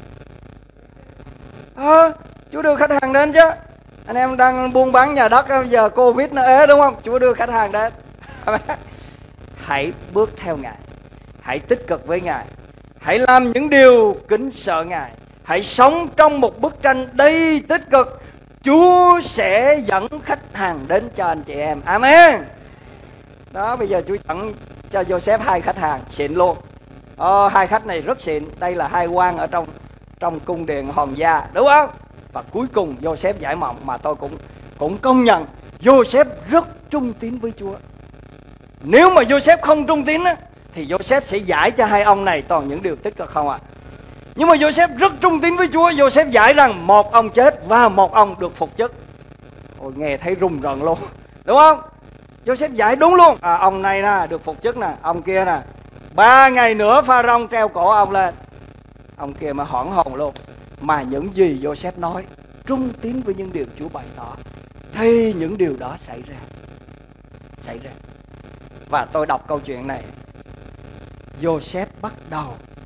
À, Chúa đưa khách hàng đến chứ. Anh em đang buôn bán nhà đất, bây giờ Covid nó ế, đúng không? Chúa đưa khách hàng đến. Hãy bước theo Ngài, hãy tích cực với Ngài, hãy làm những điều kính sợ Ngài, hãy sống trong một bức tranh đầy tích cực. Chúa sẽ dẫn khách hàng đến cho anh chị em. Amen. Đó, bây giờ Chúa dẫn cho Joseph hai khách hàng xịn luôn. Ờ, hai khách này rất xịn. Đây là hai quan ở trong trong cung điện hoàng gia, đúng không? Và cuối cùng Joseph giải mộng, mà tôi cũng cũng công nhận Joseph rất trung tín với Chúa. Nếu mà Joseph không trung tín á, thì Joseph sẽ giải cho hai ông này toàn những điều tích cực không ạ? À? Nhưng mà Joseph rất trung tín với Chúa. Joseph giải rằng một ông chết và một ông được phục chức. Ôi, nghe thấy rùng rợn luôn, đúng không? Joseph giải đúng luôn. À, ông này nè được phục chức nè, ông kia nè ba ngày nữa Pharaoh treo cổ ông lên. Ông kia mà hoảng hồn luôn. Mà những gì Joseph nói trung tín với những điều Chúa bày tỏ, thì những điều đó xảy ra. Xảy ra. Và tôi đọc câu chuyện này, Joseph bắt đầu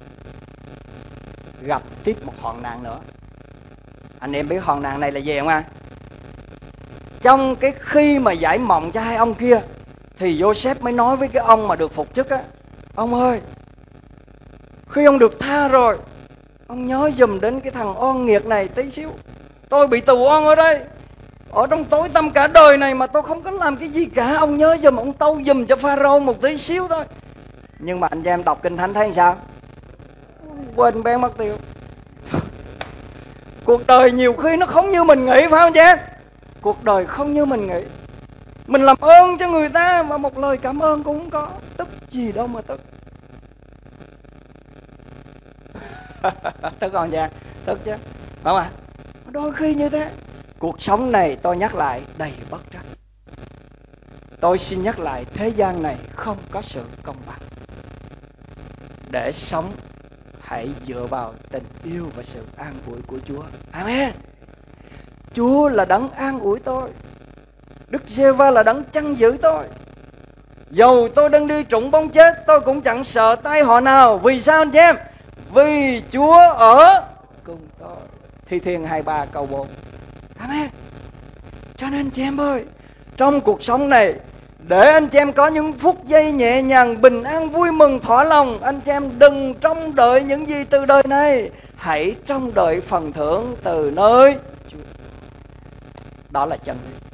gặp tiếp một hoạn nạn nữa. Anh em biết hoạn nạn này là gì không ạ? Trong cái khi mà giải mộng cho hai ông kia, thì Joseph mới nói với cái ông mà được phục chức á: ông ơi, khi ông được tha rồi, ông nhớ dùm đến cái thằng oan nghiệt này tí xíu. tôi bị tù oan ở đây, ở trong tối tăm cả đời này mà tôi không có làm cái gì cả. Ông nhớ giùm, ông tâu giùm cho Pharaoh một tí xíu thôi. Nhưng mà anh chị em đọc Kinh Thánh thấy sao? Quên bén mất tiêu. Cuộc đời nhiều khi nó không như mình nghĩ, phải không chị em? Cuộc đời không như mình nghĩ. Mình làm ơn cho người ta mà một lời cảm ơn cũng không có. Tức gì đâu mà tức. Tức không chị? Tức chứ, phải không ạ? Đôi khi như thế. Cuộc sống này tôi nhắc lại đầy bất trắc. Tôi xin nhắc lại, thế gian này không có sự công bằng. Để sống, hãy dựa vào tình yêu và sự an ủi của Chúa. Amen. Chúa là đấng an ủi tôi. Đức Giê-va là đấng chăn giữ tôi. Dầu tôi đang đi trũng bóng chết, tôi cũng chẳng sợ tai họa nào. Vì sao anh chị em? Vì Chúa ở cùng tôi. Thi Thiên hai mươi ba câu bốn. Amen. Cho nên anh chị em ơi, trong cuộc sống này, để anh chị em có những phút giây nhẹ nhàng, bình an, vui mừng, thỏa lòng, anh chị em đừng trông đợi những gì từ đời này. Hãy trông đợi phần thưởng từ nơi Chúa. Đó là chân lý.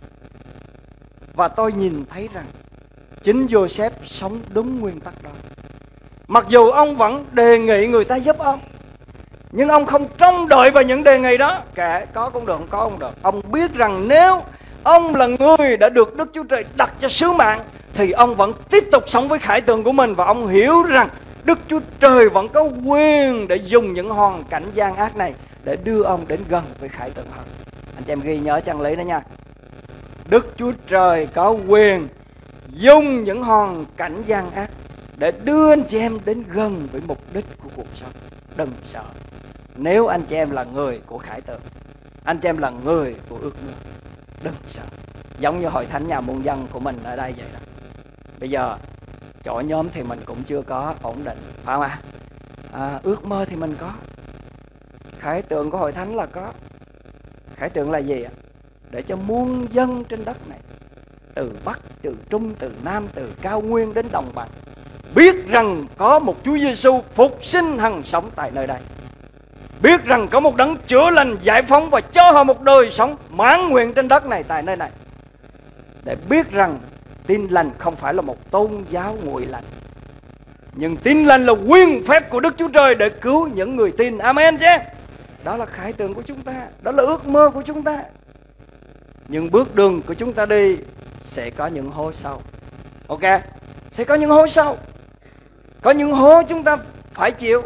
Và tôi nhìn thấy rằng chính Joseph sống đúng nguyên tắc đó. Mặc dù ông vẫn đề nghị người ta giúp ông, nhưng ông không trông đợi vào những đề nghị đó. Kệ, có cũng được, không có cũng được. Ông biết rằng nếu ông là người đã được Đức Chúa Trời đặt cho sứ mạng, thì ông vẫn tiếp tục sống với khải tượng của mình. Và ông hiểu rằng Đức Chúa Trời vẫn có quyền để dùng những hoàn cảnh gian ác này để đưa ông đến gần với khải tượng hơn. Anh chị em ghi nhớ chân lý đó nha. Đức Chúa Trời có quyền dùng những hoàn cảnh gian ác để đưa anh chị em đến gần với mục đích của cuộc sống. Đừng sợ. Nếu anh chị em là người của khải tượng, anh chị em là người của ước mơ, đừng sợ. Giống như hội thánh nhà muôn dân của mình ở đây vậy đó. Bây giờ chỗ nhóm thì mình cũng chưa có ổn định, phải không ạ? À, ước mơ thì mình có. Khải tượng của hội thánh là có. Khải tượng là gì ạ? Để cho muôn dân trên đất này, từ Bắc, từ Trung, từ Nam, từ cao nguyên đến đồng bằng, biết rằng có một Chúa Giêsu phục sinh hằng sống tại nơi đây. Biết rằng có một đấng chữa lành, giải phóng và cho họ một đời sống mãn nguyện trên đất này, tại nơi này. Để biết rằng tin lành không phải là một tôn giáo nguội lạnh, nhưng tin lành là quyền phép của Đức Chúa Trời để cứu những người tin. Amen chứ. Đó là khải tượng của chúng ta, đó là ước mơ của chúng ta. Nhưng bước đường của chúng ta đi sẽ có những hố sâu. Ok, sẽ có những hố sâu, có những hố chúng ta phải chịu,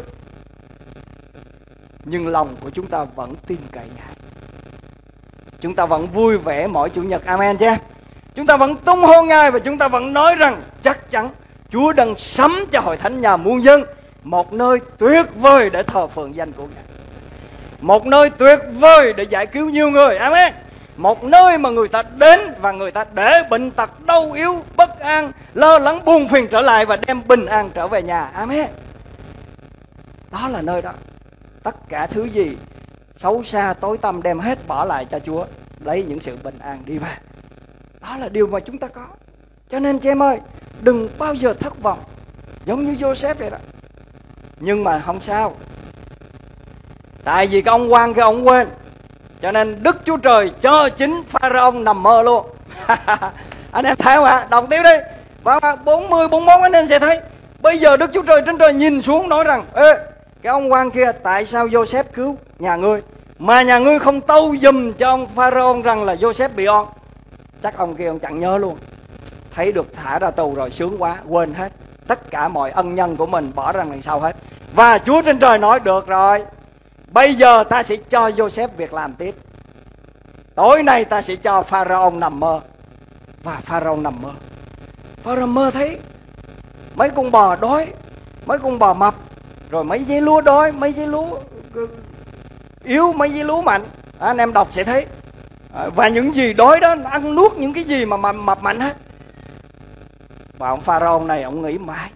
nhưng lòng của chúng ta vẫn tin cậy Ngài. Chúng ta vẫn vui vẻ mỗi Chủ nhật. Amen chứ. Chúng ta vẫn tung hô Ngài, và chúng ta vẫn nói rằng chắc chắn Chúa đang sắm cho hội thánh nhà muôn dân một nơi tuyệt vời để thờ phượng danh của Ngài, một nơi tuyệt vời để giải cứu nhiều người. Amen. Một nơi mà người ta đến và người ta để bệnh tật, đau yếu, bất an, lo lắng, buồn phiền trở lại và đem bình an trở về nhà. Amen. Đó là nơi đó. Tất cả thứ gì xấu xa, tối tăm đem hết bỏ lại cho Chúa, lấy những sự bình an đi về. Đó là điều mà chúng ta có. Cho nên chị em ơi, đừng bao giờ thất vọng, giống như Joseph vậy đó. Nhưng mà không sao, tại vì cái ông quan kia ông quên, cho nên Đức Chúa Trời cho chính Pharaoh nằm mơ luôn. Anh em thấy không ạ? Đọc tiếp đi. Và bốn mươi, bốn mươi mốt anh em sẽ thấy. Bây giờ Đức Chúa Trời trên trời nhìn xuống nói rằng: ê, cái ông quan kia, tại sao Joseph cứu nhà ngươi mà nhà ngươi không tâu giùm cho ông Pharaoh rằng là Joseph bị oan? Chắc ông kia ông chẳng nhớ luôn. Thấy được thả ra tù rồi sướng quá, quên hết tất cả mọi ân nhân của mình, bỏ ra đằng sau hết. Và Chúa trên trời nói: được rồi, bây giờ ta sẽ cho Joseph việc làm tiếp. Tối nay ta sẽ cho Pharaoh nằm mơ. Và Pharaoh nằm mơ. Pharaoh mơ thấy mấy con bò đói, mấy con bò mập, rồi mấy dây lúa đói, mấy dây lúa yếu, mấy dây lúa mạnh. À, anh em đọc sẽ thấy. À, và những gì đói đó nó ăn nuốt những cái gì mà mập, mập mạnh hết. Và ông Pharaoh này ông nghĩ mãi,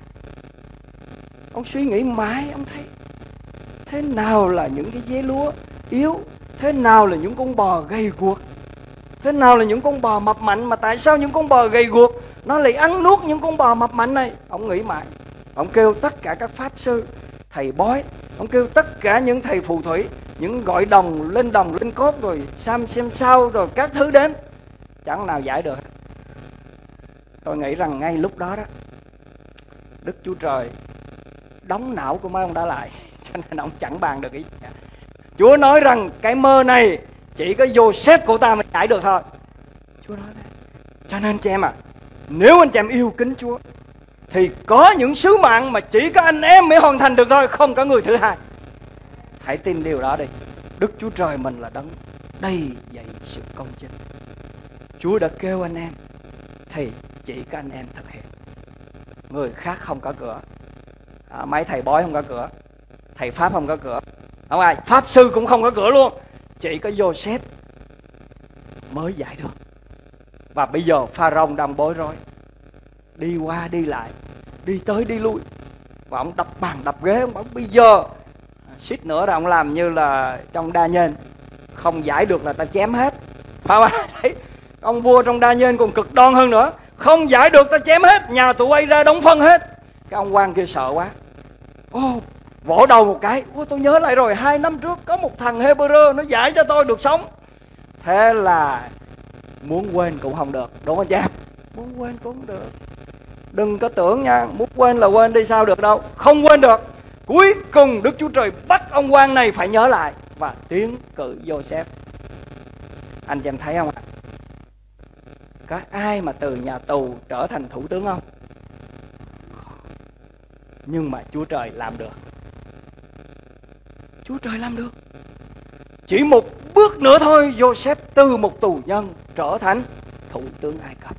ông suy nghĩ mãi, ông thấy thế nào là những cái dế lúa yếu, thế nào là những con bò gầy guộc, thế nào là những con bò mập mạnh, mà tại sao những con bò gầy guộc nó lại ăn nuốt những con bò mập mạnh này. Ông nghĩ mãi, ông kêu tất cả các pháp sư, thầy bói, ông kêu tất cả những thầy phù thủy những gọi đồng lên đồng lên cốt rồi xem xem sao rồi các thứ đến, chẳng nào giải được. Tôi nghĩ rằng ngay lúc đó đó, Đức Chúa Trời đóng não của mấy ông đã lại, cho nên ông chẳng bàn được ý gì. Chúa nói rằng cái mơ này chỉ có Joseph của ta mới giải được thôi. Chúa nói đấy. Cho nên chị em à, nếu anh chị em yêu kính Chúa thì có những sứ mạng mà chỉ có anh em mới hoàn thành được thôi, không có người thứ hai. Hãy tin điều đó đi. Đức Chúa Trời mình là đấng đầy dạy sự công chính. Chúa đã kêu anh em thì chỉ có anh em thực hiện. Người khác không có cửa. À, mấy thầy bói không có cửa, thầy Pháp không có cửa, không ai, Pháp sư cũng không có cửa luôn. Chỉ có Joseph mới giải được. Và bây giờ Pharaoh đang bối rối, đi qua đi lại, đi tới đi lui. Và ông đập bàn đập ghế, ông bảo bây giờ suýt nữa là ông làm như là trong Đa Nhên, không giải được là ta chém hết. Phải không? Đấy, ông vua trong Đa Nhên còn cực đoan hơn nữa, không giải được ta chém hết, nhà tụi bay ra đóng phân hết. Cái ông quan kia sợ quá, ô vỗ đầu một cái, ô tôi nhớ lại rồi, hai năm trước có một thằng Hebrew nó giải cho tôi được sống. Thế là muốn quên cũng không được, đúng không cha? Muốn quên cũng không được. Đừng có tưởng nha, muốn quên là quên đi, sao được đâu, không quên được. Cuối cùng Đức Chúa Trời bắt ông quan này phải nhớ lại và tiến cử Joseph. Anh chị em thấy không ạ? Có ai mà từ nhà tù trở thành thủ tướng không? Nhưng mà Chúa Trời làm được. Chúa Trời làm được. Chỉ một bước nữa thôi, Joseph từ một tù nhân trở thành thủ tướng Ai Cập.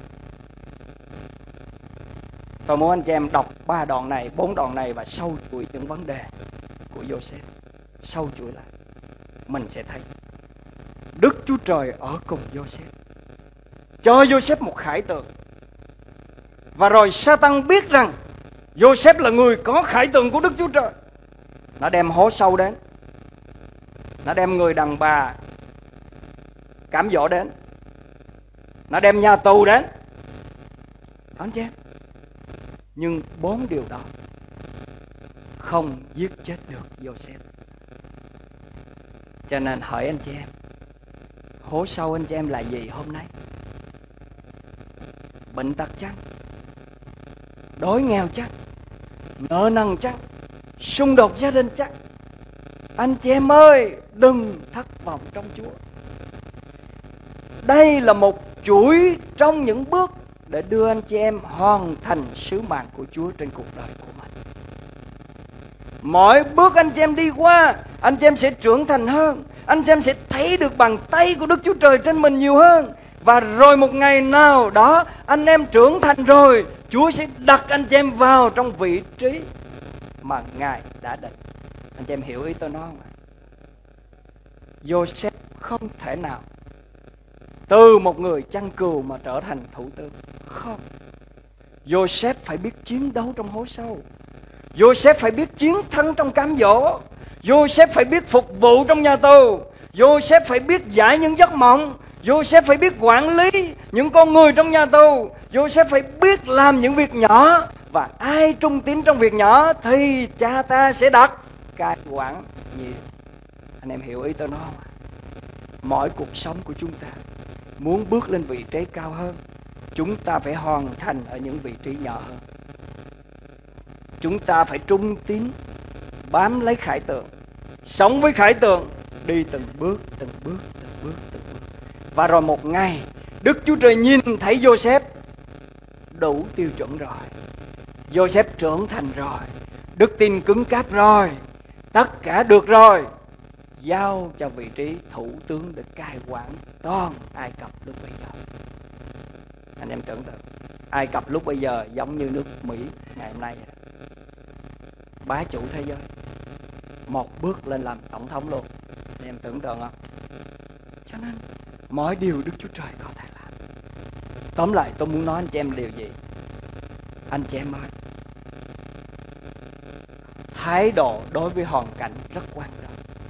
Tôi muốn anh chị em đọc ba đoạn này, bốn đoạn này và sâu chuỗi những vấn đề của Joseph. Sâu chuỗi lại, mình sẽ thấy Đức Chúa Trời ở cùng Joseph, cho Joseph một khải tượng. Và rồi Satan biết rằng Joseph là người có khải tượng của Đức Chúa Trời. Nó đem hố sâu đến, nó đem người đàn bà cám dỗ đến, nó đem nhà tù đến. Đó anh chị em. Nhưng bốn điều đó không giết chết được Joseph. Cho nên hỏi anh chị em, hố sâu anh chị em là gì hôm nay? Bệnh tật chăng? Đói nghèo chăng? Nợ nần chăng? Xung đột gia đình chăng? Anh chị em ơi, đừng thất vọng trong Chúa. Đây là một chuỗi trong những bước để đưa anh chị em hoàn thành sứ mạng của Chúa trên cuộc đời của mình. Mỗi bước anh chị em đi qua, anh chị em sẽ trưởng thành hơn. Anh chị em sẽ thấy được bàn tay của Đức Chúa Trời trên mình nhiều hơn. Và rồi một ngày nào đó anh em trưởng thành rồi, Chúa sẽ đặt anh chị em vào trong vị trí mà Ngài đã định. Anh chị em hiểu ý tôi nói không ạ? Joseph không thể nào từ một người chăn cừu mà trở thành thủ tướng. Không. Joseph phải biết chiến đấu trong hố sâu. Joseph phải biết chiến thắng trong cám dỗ. Joseph phải biết phục vụ trong nhà tù. Joseph phải biết giải những giấc mộng. Joseph phải biết quản lý những con người trong nhà tù. Joseph phải biết làm những việc nhỏ. Và ai trung tín trong việc nhỏ thì cha ta sẽ đặt cai quản nhiều. Anh em hiểu ý tôi nói không? Mỗi cuộc sống của chúng ta muốn bước lên vị trí cao hơn, chúng ta phải hoàn thành ở những vị trí nhỏ hơn. Chúng ta phải trung tín, bám lấy khải tượng, sống với khải tượng, đi từng bước, từng bước, từng bước, từng bước. Và rồi một ngày, Đức Chúa Trời nhìn thấy Joseph đủ tiêu chuẩn rồi. Joseph trưởng thành rồi, đức tin cứng cáp rồi, tất cả được rồi. Giao cho vị trí thủ tướng để cai quản toàn Ai Cập lúc bây giờ. Anh em tưởng tượng, Ai Cập lúc bây giờ giống như nước Mỹ ngày hôm nay vậy. Bá chủ thế giới, một bước lên làm tổng thống luôn. Anh em tưởng tượng không? Cho nên mọi điều Đức Chúa Trời có thể làm. Tóm lại tôi muốn nói anh chị em điều gì? Anh chị em ơi, thái độ đối với hoàn cảnh rất quan trọng.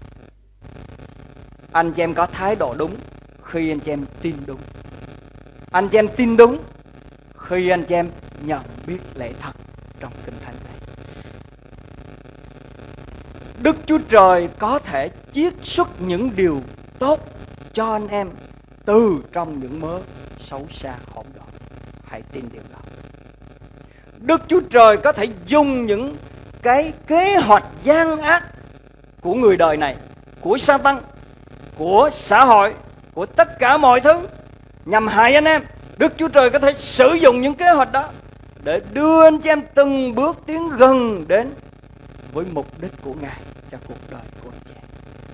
Anh chị em có thái độ đúng khi anh chị em tin đúng. Anh chị em tin đúng khi anh chị em nhận biết lẽ thật trong Kinh Thánh này. Đức Chúa Trời có thể chiết xuất những điều tốt cho anh em từ trong những mớ xấu xa hỗn độn. Hãy tin điều đó. Đức Chúa Trời có thể dùng những cái kế hoạch gian ác của người đời này, của Sa-tan, của xã hội, của tất cả mọi thứ nhằm hại anh em. Đức Chúa Trời có thể sử dụng những kế hoạch đó để đưa anh chị em từng bước tiến gần đến với mục đích của Ngài cho cuộc đời của anh chị em.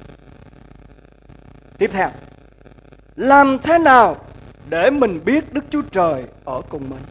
Tiếp theo, làm thế nào để mình biết Đức Chúa Trời ở cùng mình?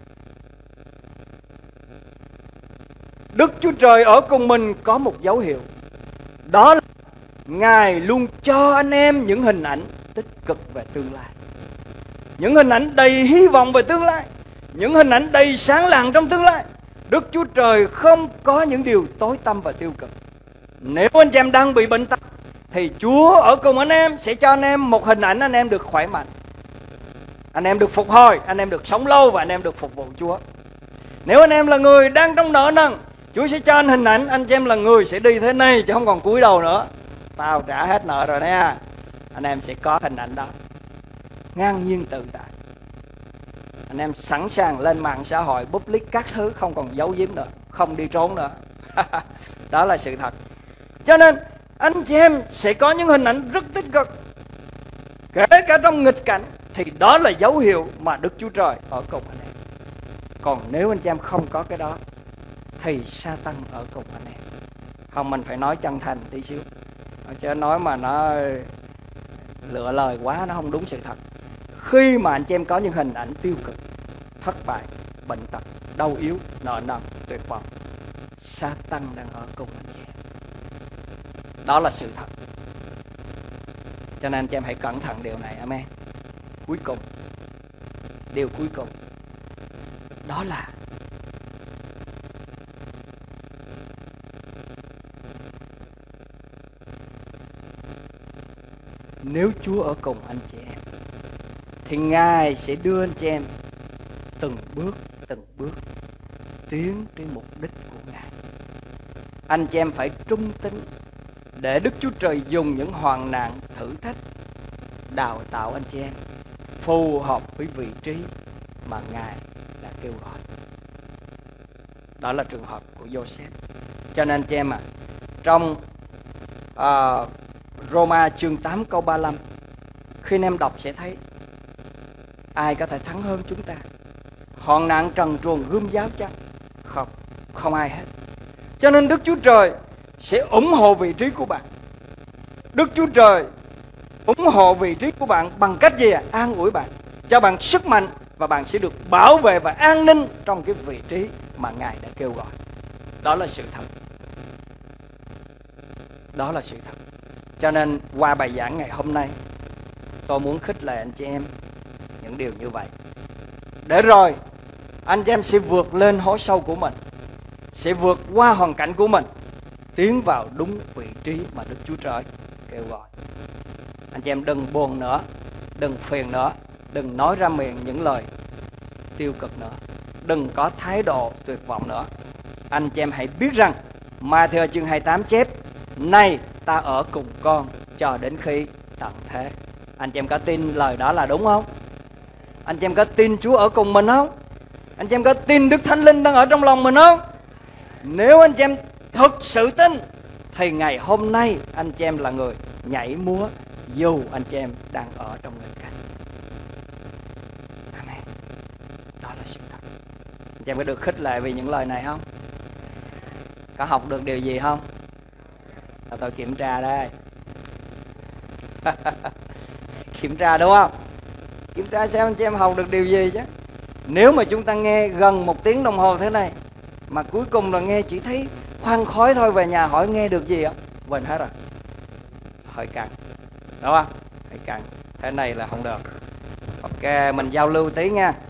Đức Chúa Trời ở cùng mình có một dấu hiệu, đó là Ngài luôn cho anh em những hình ảnh tích cực về tương lai, những hình ảnh đầy hy vọng về tương lai, những hình ảnh đầy sáng lạng trong tương lai. Đức Chúa Trời không có những điều tối tăm và tiêu cực. Nếu anh chị em đang bị bệnh tật thì Chúa ở cùng anh em sẽ cho anh em một hình ảnh anh em được khỏe mạnh, anh em được phục hồi, anh em được sống lâu và anh em được phục vụ Chúa. Nếu anh em là người đang trong nợ nần, Chúa sẽ cho anh hình ảnh anh chị em là người sẽ đi thế này chứ không còn cúi đầu nữa. Tao trả hết nợ rồi nè. Anh em sẽ có hình ảnh đó, ngang nhiên tự tại. Anh em sẵn sàng lên mạng xã hội public các thứ, không còn giấu giếm nữa, không đi trốn nữa. Đó là sự thật. Cho nên anh chị em sẽ có những hình ảnh rất tích cực, kể cả trong nghịch cảnh, thì đó là dấu hiệu mà Đức Chúa Trời ở cùng anh em. Còn nếu anh chị em không có cái đó thì Sa-tan ở cùng anh em. Không, mình phải nói chân thành tí xíu, chứ nói mà nó lựa lời quá nó không đúng sự thật. Khi mà anh chị em có những hình ảnh tiêu cực, thất bại, bệnh tật, đau yếu, nợ nần, tuyệt vọng, Sa-tan đang ở cùng anh chị em. Đó là sự thật. Cho nên anh chị em hãy cẩn thận điều này. Amen. Cuối cùng, điều cuối cùng, đó là nếu Chúa ở cùng anh chị em thì Ngài sẽ đưa anh chị em từng bước từng bước tiến đến mục đích của Ngài. Anh chị em phải trung tín để Đức Chúa Trời dùng những hoạn nạn, thử thách đào tạo anh chị em phù hợp với vị trí mà Ngài đã kêu gọi. Đó là trường hợp của Joseph. Cho nên anh chị em à, trong uh, Roma chương tám câu ba mươi lăm, khi anh em đọc sẽ thấy ai có thể thắng hơn chúng ta? Hoạn nạn trần truồng gươm giáo chăng? Không, không ai hết. Cho nên Đức Chúa Trời sẽ ủng hộ vị trí của bạn. Đức Chúa Trời ủng hộ vị trí của bạn bằng cách gì? An ủi bạn, cho bạn sức mạnh, và bạn sẽ được bảo vệ và an ninh trong cái vị trí mà Ngài đã kêu gọi. Đó là sự thật. Đó là sự thật. Cho nên qua bài giảng ngày hôm nay, tôi muốn khích lệ anh chị em những điều như vậy, để rồi anh chị em sẽ vượt lên hố sâu của mình, sẽ vượt qua hoàn cảnh của mình, tiến vào đúng vị trí mà Đức Chúa Trời kêu gọi. Anh chị em đừng buồn nữa, đừng phiền nữa, đừng nói ra miệng những lời tiêu cực nữa, đừng có thái độ tuyệt vọng nữa. Anh chị em hãy biết rằng Ma-thi-ơ chương hai mươi tám chép: nay ta ở cùng con cho đến khi tận thế. Anh chị em có tin lời đó là đúng không? Anh chị em có tin Chúa ở cùng mình không? Anh chị em có tin Đức Thánh Linh đang ở trong lòng mình không? Nếu anh chị em thực sự tin thì ngày hôm nay anh chị em là người nhảy múa dù anh chị em đang ở trong nghịch cảnh. Amen. Đó là sự thật. Anh chị em có được khích lệ vì những lời này không? Có học được điều gì không? Là tôi kiểm tra đây. Kiểm tra đúng không? Kiểm tra xem anh chị em học được điều gì chứ. Nếu mà chúng ta nghe gần một tiếng đồng hồ thế này mà cuối cùng là nghe chỉ thấy khoan khói thôi, về nhà hỏi nghe được gì không? Quên hết rồi. Hơi căng, đúng không? Hơi căng. Thế này là không được. Ok, mình giao lưu tí nha.